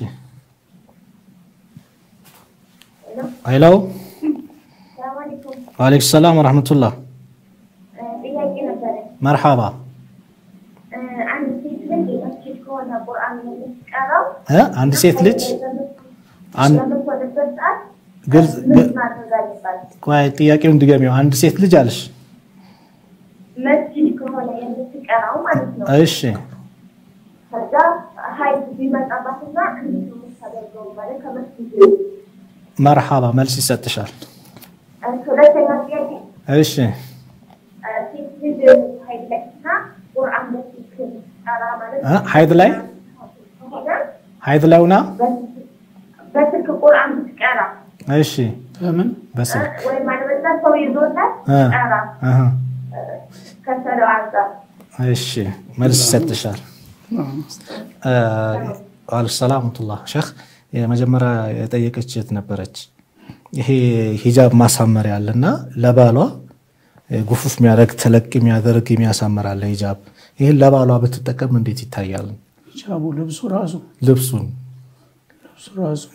ሄሎ وعليكم السلام ورحمة الله مرحبا عندي سيت لج ቆይ ጥያቄውን ድገሚው አንድ ሴት ልጅ አለሽ መስጂድ ከሆነ የምትቀራው ማለት ነው እሺ ከዛ ሀይድ ቢመጣባትና እንዴት ነው የምታደርገው ማለት ከመስጂድ መርሐባ መልስ ይሰጥሻል ሁለተኛ ጥያቄ እሺ ሴት ልጅ ሀይድ ላይና ቁርአን በትክክል ማለት ሀይድ ላይ ሀይድ ላይና በስልክ ቁርአን ብትቀራ እሺ በምን በስልክ ወይ ማለት ሰው ይዞታል ቀራ ከሰለው አንፃር እሺ መልስ ይሰጥሻል አልሰላሙ አለይኩም ሼክ የመጀመሪያ የጠየቀች ነበረች ይሄ ሂጃብ ማሳመሪያ አለና ለባሏ ጉፉፍ የሚያደርግ ተለቅ የሚያደርግ የሚያሳምራል ሂጃብ ይሄን ለባሏ ብትጠቀም እንዴት ይታያል ሂጃቡ ልብሱን ራሱ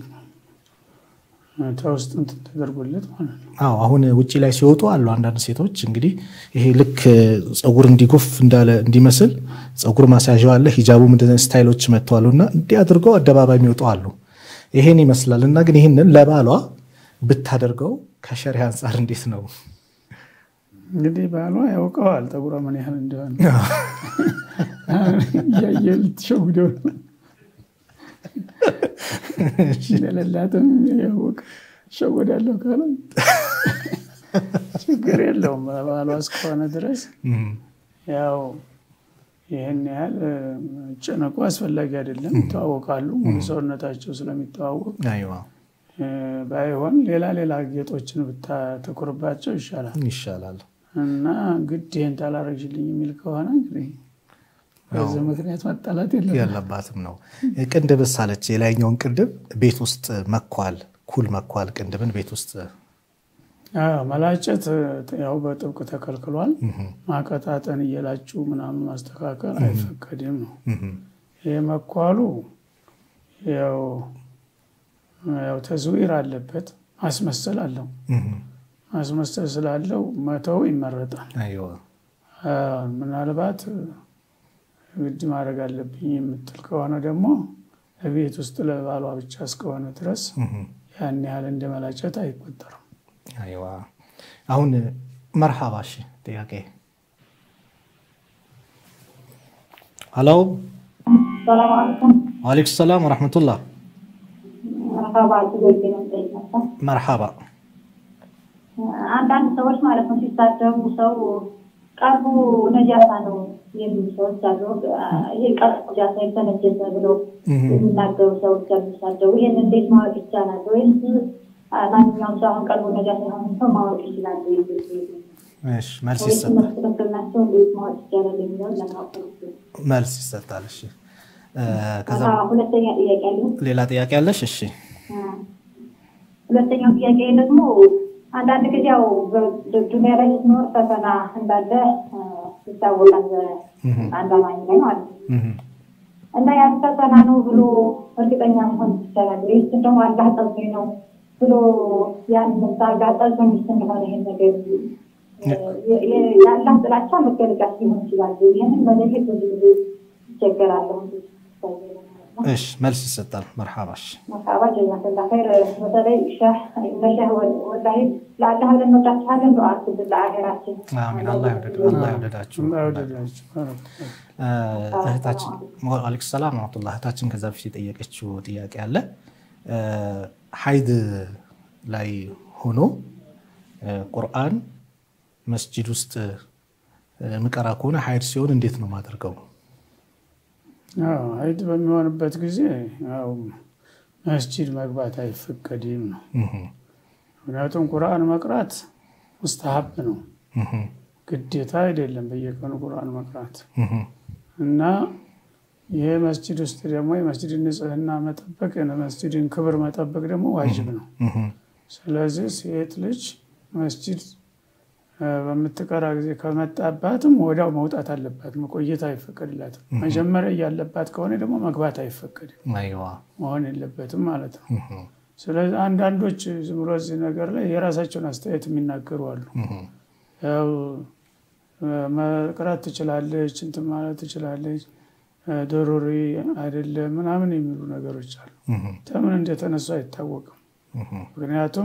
ታውስት ተደርጎለት ማለት ነው አዎ አሁን ውጪ ላይ ሲወጡ አሉ አንዳንድ ሴቶች እንግዲህ ይሄ ልክ ጸጉር እንዲጎፍ እንዳለ እንዲመስል ጸጉር ማሳያው አለ ሂጃቡ እንደዚህ ስታይሎች መጥተዋልና እንዲህ አድርገው አደባባይ የሚወጡ አሉ ይሄን ይመስላልና ግን ይሄንን ለባሏ ብታደርገው ከሸሪዓ አንፃር እንዴት ነው እንግዲህ ባሏ ያውቀዋል ጸጉሯ ምን ያህል እንደሆነ ያየል ተሸውዶ ለላላተም ያውቅ ሸወዳለው ካለ ችግር የለውም ባሏ እስከሆነ ድረስ ያው ይሄን ያህል ጭንቁ አስፈላጊ አይደለም ተዋወቃሉ ሙሉ ሰውነታቸው ስለሚተዋወቅ አይዋ ባይሆን ሌላ ጌጦችን ብታተኩርባቸው ይሻላል እና ግድ ይሄን ታላረግልኝ የሚል ከሆነ እንግዲህ በዚህ ምክንያት መጣላት የለባትም ነው ቅንድብ ሳለች የላይኛውን ቅንድብ ቤት ውስጥ መኳል ኩል መኳል ቅንድብን ቤት ውስጥ መላጨት ያው በጥብቅ ተከልክሏል ማቀጣጠን እየላጩ ምናምን ማስተካከል አይፈቀድም ነው ይሄ መኳሉ ያው ተዝዊር አለበት ማስመሰል አለው ማስመሰል ስላለው መተው ይመረጣል አይዋ ምናልባት ግድ ማድረግ አለብኝ የምትል ከሆነ ደግሞ ቤት ውስጥ ለባሏ ብቻ እስከሆነ ድረስ ያን ያህል እንደመላጨት አይቆጠርም አይዋ አሁን መርሐባሽ ጥያቄ ሄሎ ሰላም አለይኩም ወአለይኩም ሰላም ወራህመቱላህ መርሐባ አንዳንድ ሰዎች ማለት ነው ሲታደሙ ሰው ቀልቡ ነጃሳ ነው የሚሉ ሰዎች አሉ ይሄ ቀልቡ ነጃሳ የተነጀሰ ብለው የሚናገሩ ሰዎች አሉ ይሄን እንዴት ማወቅ ይቻላል ወይስ ማንኛውም ሰው ቀልቡ ነጃሳ የሆነ ሰው ማወቅ ይችላል እሺ መልስ ይሰጣል እሺ ከዛ ሁለተኛ ጥያቄ አለ ሌላ ጥያቄ አለሽ እሺ ሁለተኛው ጥያቄ ደግሞ አንዳንድ ጊዜ ያው በዱንያ ላይ ነው ፈተና እንዳለ ይታወቃል አንዳማኝ ላይ ማለት ነው እና ያን ፈተና ነው ብሎ እርግጠኛ መሆን ይችላል ወይስ ደግሞ አላህ ጠብቆኝ ነው ብሎ ያን መታጋጠል እንደሆነ ይሄን ነገር ያላህ ጥላቻ መገለጫ ሊሆን ይችላል ይሄንን በለሄድ ብዙ ይቸገራል እሺ መልስ ይሰጣል መርሐባሽ መርሐባ ጀዛከላህ ኸይር ወተለይ ሻህ ወላሂ ለአላህ ለመጣቻለን ዱዓት ለአኺራችን አሚን አላህ ይወደዳችሁ እህታችን ወአለይኩም ሰላም ወራህመቱላህ እህታችን ከዛ በፊት የጠየቀችው ጥያቄ አለ ሀይድ ላይ ሆኖ ቁርአን መስጂድ ውስጥ ምቀራ ከሆነ ሀይድ ሲሆን እንዴት ነው ማድረገው ሀይድ በሚሆንበት ጊዜ ያው መስጂድ መግባት አይፈቀድም ነው ምክንያቱም ቁርአን መቅራት ሙስተሐብ ነው ግዴታ አይደለም በየቀኑ ቁርአን መቅራት እና ይሄ መስጂድ ውስጥ ደግሞ የመስጂድን ንጽህና መጠበቅ የመስጂድን ክብር መጠበቅ ደግሞ ዋጅብ ነው ስለዚህ ሴት ልጅ መስጂድ በመተቀራ ጊዜ ከመጣባትም ወዳው መውጣት አለባት መቆየት አይፈቀድላትም መጀመሪያ ያለባት ከሆነ ደግሞ መግባት አይፈቀድም አይዋ መሆን የለበትም ማለት ነው ስለዚህ አንዳንዶች ዝምሮዝ ነገር ላይ የራሳቸውን አስተያየት የሚናገሩ አሉ ያው መቅራት ትችላለች እንትን ማለት ትችላለች ዶሮሪ አይደለም ምናምን የሚሉ ነገሮች አሉ ተምን እንደተነሱ አይታወቅም ምክንያቱም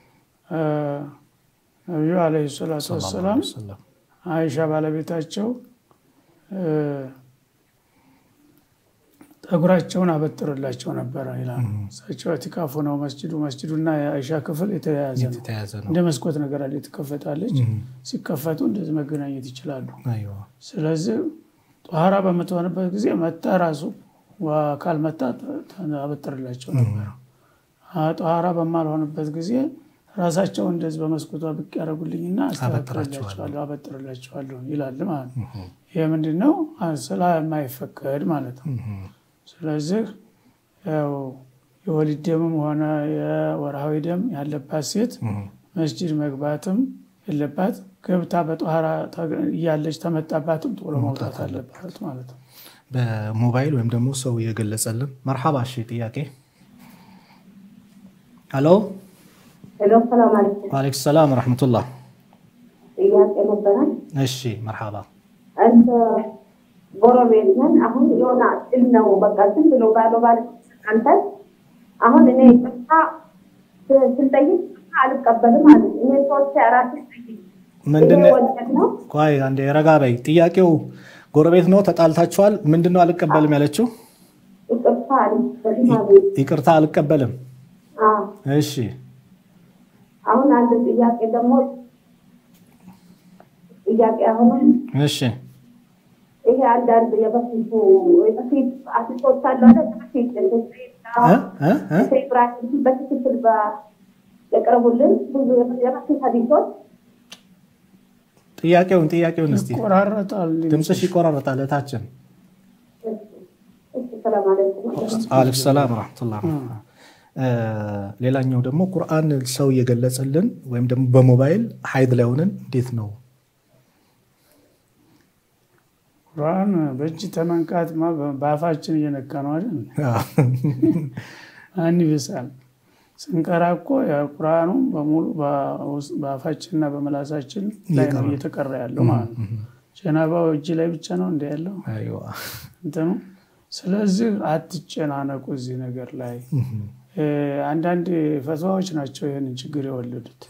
ነብዩ አለይሂ ሰላቱ ወሰለም አይሻ ባለቤታቸው ጠጉራቸውን አበጥርላቸው ነበር ይላል። እሳቸው ኢዕቲካፍ ነው መስጂዱና የአይሻ ክፍል የተያያዘ ነው። እንደ መስኮት ነገር አለ ትከፈታለች። ሲከፈቱ እንደዚህ መገናኘት ይችላሉ። ስለዚህ ጧሃራ በመተወነበት ጊዜ መጣ ራሱ ወአካል መጣ አበጥርላቸው ነበር። ጧሃራ በማልሆነበት ጊዜ ራሳቸው እንደዚህ በመስኮቷ ብቅ ያረጉልኝና አበጥርላቸዋለሁ ይላል ማለት ነው። ይሄ ምንድነው? ሰላም የማይፈቀድ ማለት ነው። ስለዚህ ያው የወሊድ ደምም ሆነ የወርሃዊ ደም ያለባት ሴት መስጂድ መግባትም የለባት። ገብታ በጧሃራ ያለች ተመጣባትም ቶሎ መውጣት አለባት ማለት ነው። በሞባይል ወይም ደግሞ ሰው የገለጸልን መርሐባ እሺ ጥያቄ ሄሎ ሰላም አለይኩም ወአለይኩም ሰላም ወራህመቱላህ ጥያቄ ነበረ እሺ መርሐባ አንተ ጎረቤት ነን አሁን የሆነ ጥል ነው በቃ ዝም ብሎ ባለ አንተ አሁን እኔ ቅጣ ስንጠይቅ አልቀበልም ማለት እኔ 3-4 ጥያቄ ምንድነው ቆይ አንዴ ረጋ በይ ጥያቄው ጎረቤት ነው ተጣልታችኋል ምንድነው አልቀበልም ያለችው ይቅርታ አልቀበልም እሺ አሁን አንድ ጥያቄ ደግሞ ጥያቄ አሁን እሺ ይሄ አንዳንድ የበፊት አትቶች አሉ አይደል በትክክል የቀረቡልን ብዙ የበፊት ሐዲሶች ጥያቄውን እስቲ ይቆራረጣል ድምጽሽ ይቆራረጣል እታችን ሰላም አለይኩም አለይኩም ሰላም ወራህመቱላህ ሌላኛው ደግሞ ቁርአን ሰው የገለጸልን ወይም ደግሞ በሞባይል ሀይድ ላይ ሆነን እንዴት ነው ቁርአን በእጅ ተመንካት በአፋችን እየነካ ነው አይደል አንይብሳል ስንቀራ እኮ የቁርአኑ በሙሉ በአፋችንና በመላሳችን ላይ ነው እየተቀራ ያለው ማለት ነው። ጀናባው እጅ ላይ ብቻ ነው እንደ ያለው አይዋ እንትኑ ስለዚህ አትጨናነቁ እዚህ ነገር ላይ አንዳንድ ፈትዋዎች ናቸው ይሄንን ችግር የወለዱት።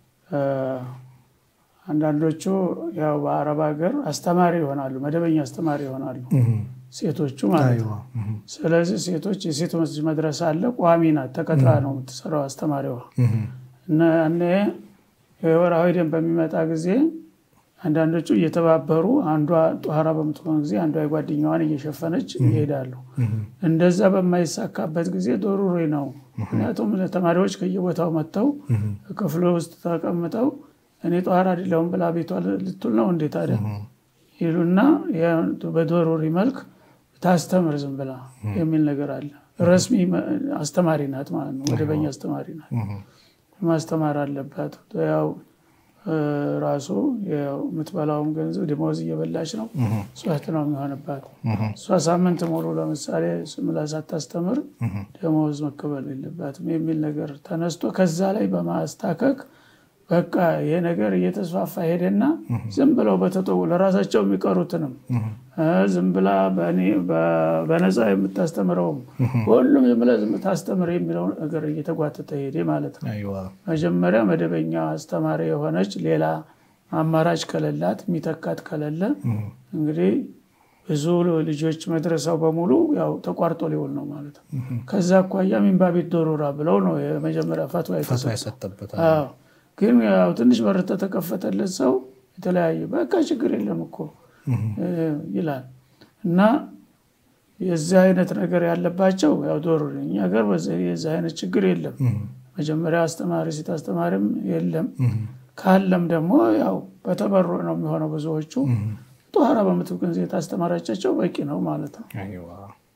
አንዳንዶቹ ያው በአረብ ሀገር አስተማሪ ይሆናሉ መደበኛ አስተማሪ ይሆናሉ ሴቶቹ ማለት ነው። ስለዚህ ሴቶች የሴት መድረሳ አለ ቋሚ ናት ተቀጥራ ነው የምትሰራው አስተማሪዋ እና የወርሃዊ ደም በሚመጣ ጊዜ አንዳንዶቹ እየተባበሩ አንዷ ጧሃራ በምትሆን ጊዜ አንዷ የጓደኛዋን እየሸፈነች ይሄዳሉ። እንደዛ በማይሳካበት ጊዜ ዶሩሪ ነው። ምክንያቱም ተማሪዎች ከየቦታው መጥተው ክፍሉ ውስጥ ተቀምጠው እኔ ጧሃራ አይደለሁም ብላ ቤቷ ልትል ነው እንዴት አይደል ይሉና በዶሩሪ መልክ ታስተምር ዝም ብላ የሚል ነገር አለ። ረስሚ አስተማሪ ናት ማለት ነው መደበኛ አስተማሪ ናት ማስተማር አለባት። ያው ራሱ የምትበላውም ገንዘብ ደሞዝ እየበላች ነው ሷት ነው የሚሆንባት። ሷ ሳምንት ሙሉ ለምሳሌ ስምላ ሳታስተምር ደሞዝ መቀበል የለባትም የሚል ነገር ተነስቶ ከዛ ላይ በማስተካከክ በቃ ይሄ ነገር እየተስፋፋ ሄደና ዝም ብለው በተጠው ለራሳቸው የሚቀሩትንም ዝም ብላ በነፃ የምታስተምረው ሁሉም ዝም ብላ ታስተምር የሚለው ነገር እየተጓተተ ሄደ ማለት ነው። መጀመሪያ መደበኛ አስተማሪ የሆነች ሌላ አማራጭ ከሌላት ሚተካት ከሌለ እንግዲህ ብዙ ልጆች መድረሳው በሙሉ ያው ተቋርጦ ሊሆን ነው ማለት ነው። ከዛ አኳያ ሚንባቢ ዶሩራ ብለው ነው የመጀመሪያ ፈትዋ የተሰጠበት። ግን ያው ትንሽ በር ተከፈተለት ሰው የተለያየ በቃ ችግር የለም እኮ ይላል እና የዚህ አይነት ነገር ያለባቸው ያው ዶሩኝ ሀገር የዚህ አይነት ችግር የለም። መጀመሪያ አስተማሪ ሲታስተማርም የለም ካለም ደግሞ ያው በተበሩ ነው የሚሆነው። ብዙዎቹ ጧሃራ በምትኩን ዜታ አስተማራቻቸው በቂ ነው ማለት ነው። አይዋ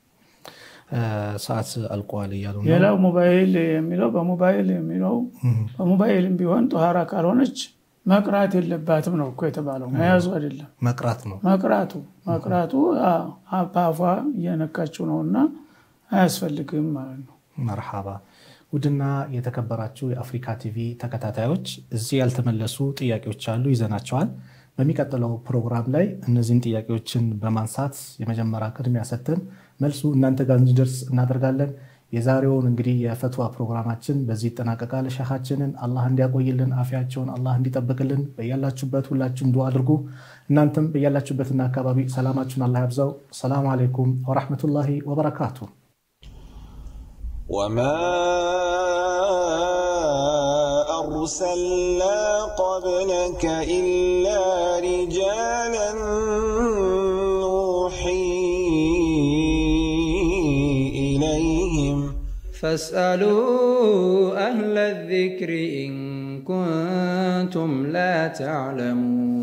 ሰዓት አልቋል ይያሉ ነው። ሌላው ሞባይል የሚለው በሞባይልም ቢሆን ጧሃራ ካልሆነች መቅራት የለባትም ነው እኮ የተባለው መያዙ አይደለም መቅራቱ አፋፋ እየነካችሁ ነውና አያስፈልግም ማለት ነው። መርሐባ ውድና የተከበራችሁ የአፍሪካ ቲቪ ተከታታዮች እዚህ ያልተመለሱ ጥያቄዎች አሉ ይዘናቸዋል። በሚቀጥለው ፕሮግራም ላይ እነዚህን ጥያቄዎችን በማንሳት የመጀመሪያ ቅድሚያ ሰጥተን መልሱ እናንተ ጋር እንዲደርስ እናደርጋለን። የዛሬውን እንግዲህ የፈትዋ ፕሮግራማችን በዚህ ተጠናቀቃል። ሸኻችንን አላህ እንዲያቆይልን አፊያቸውን አላህ እንዲጠብቅልን በያላችሁበት ሁላችሁም ዱዓ አድርጉ። እናንተም በያላችሁበትና አካባቢ ሰላማችሁን አላህ ያብዛው። ሰላም አለይኩም ወራህመቱላሂ ወበረካቱ። وما أرسلنا قبلك إلا رجالا نوحي إليهم فاسألوا أهل الذكر إن كنتم لا تعلمون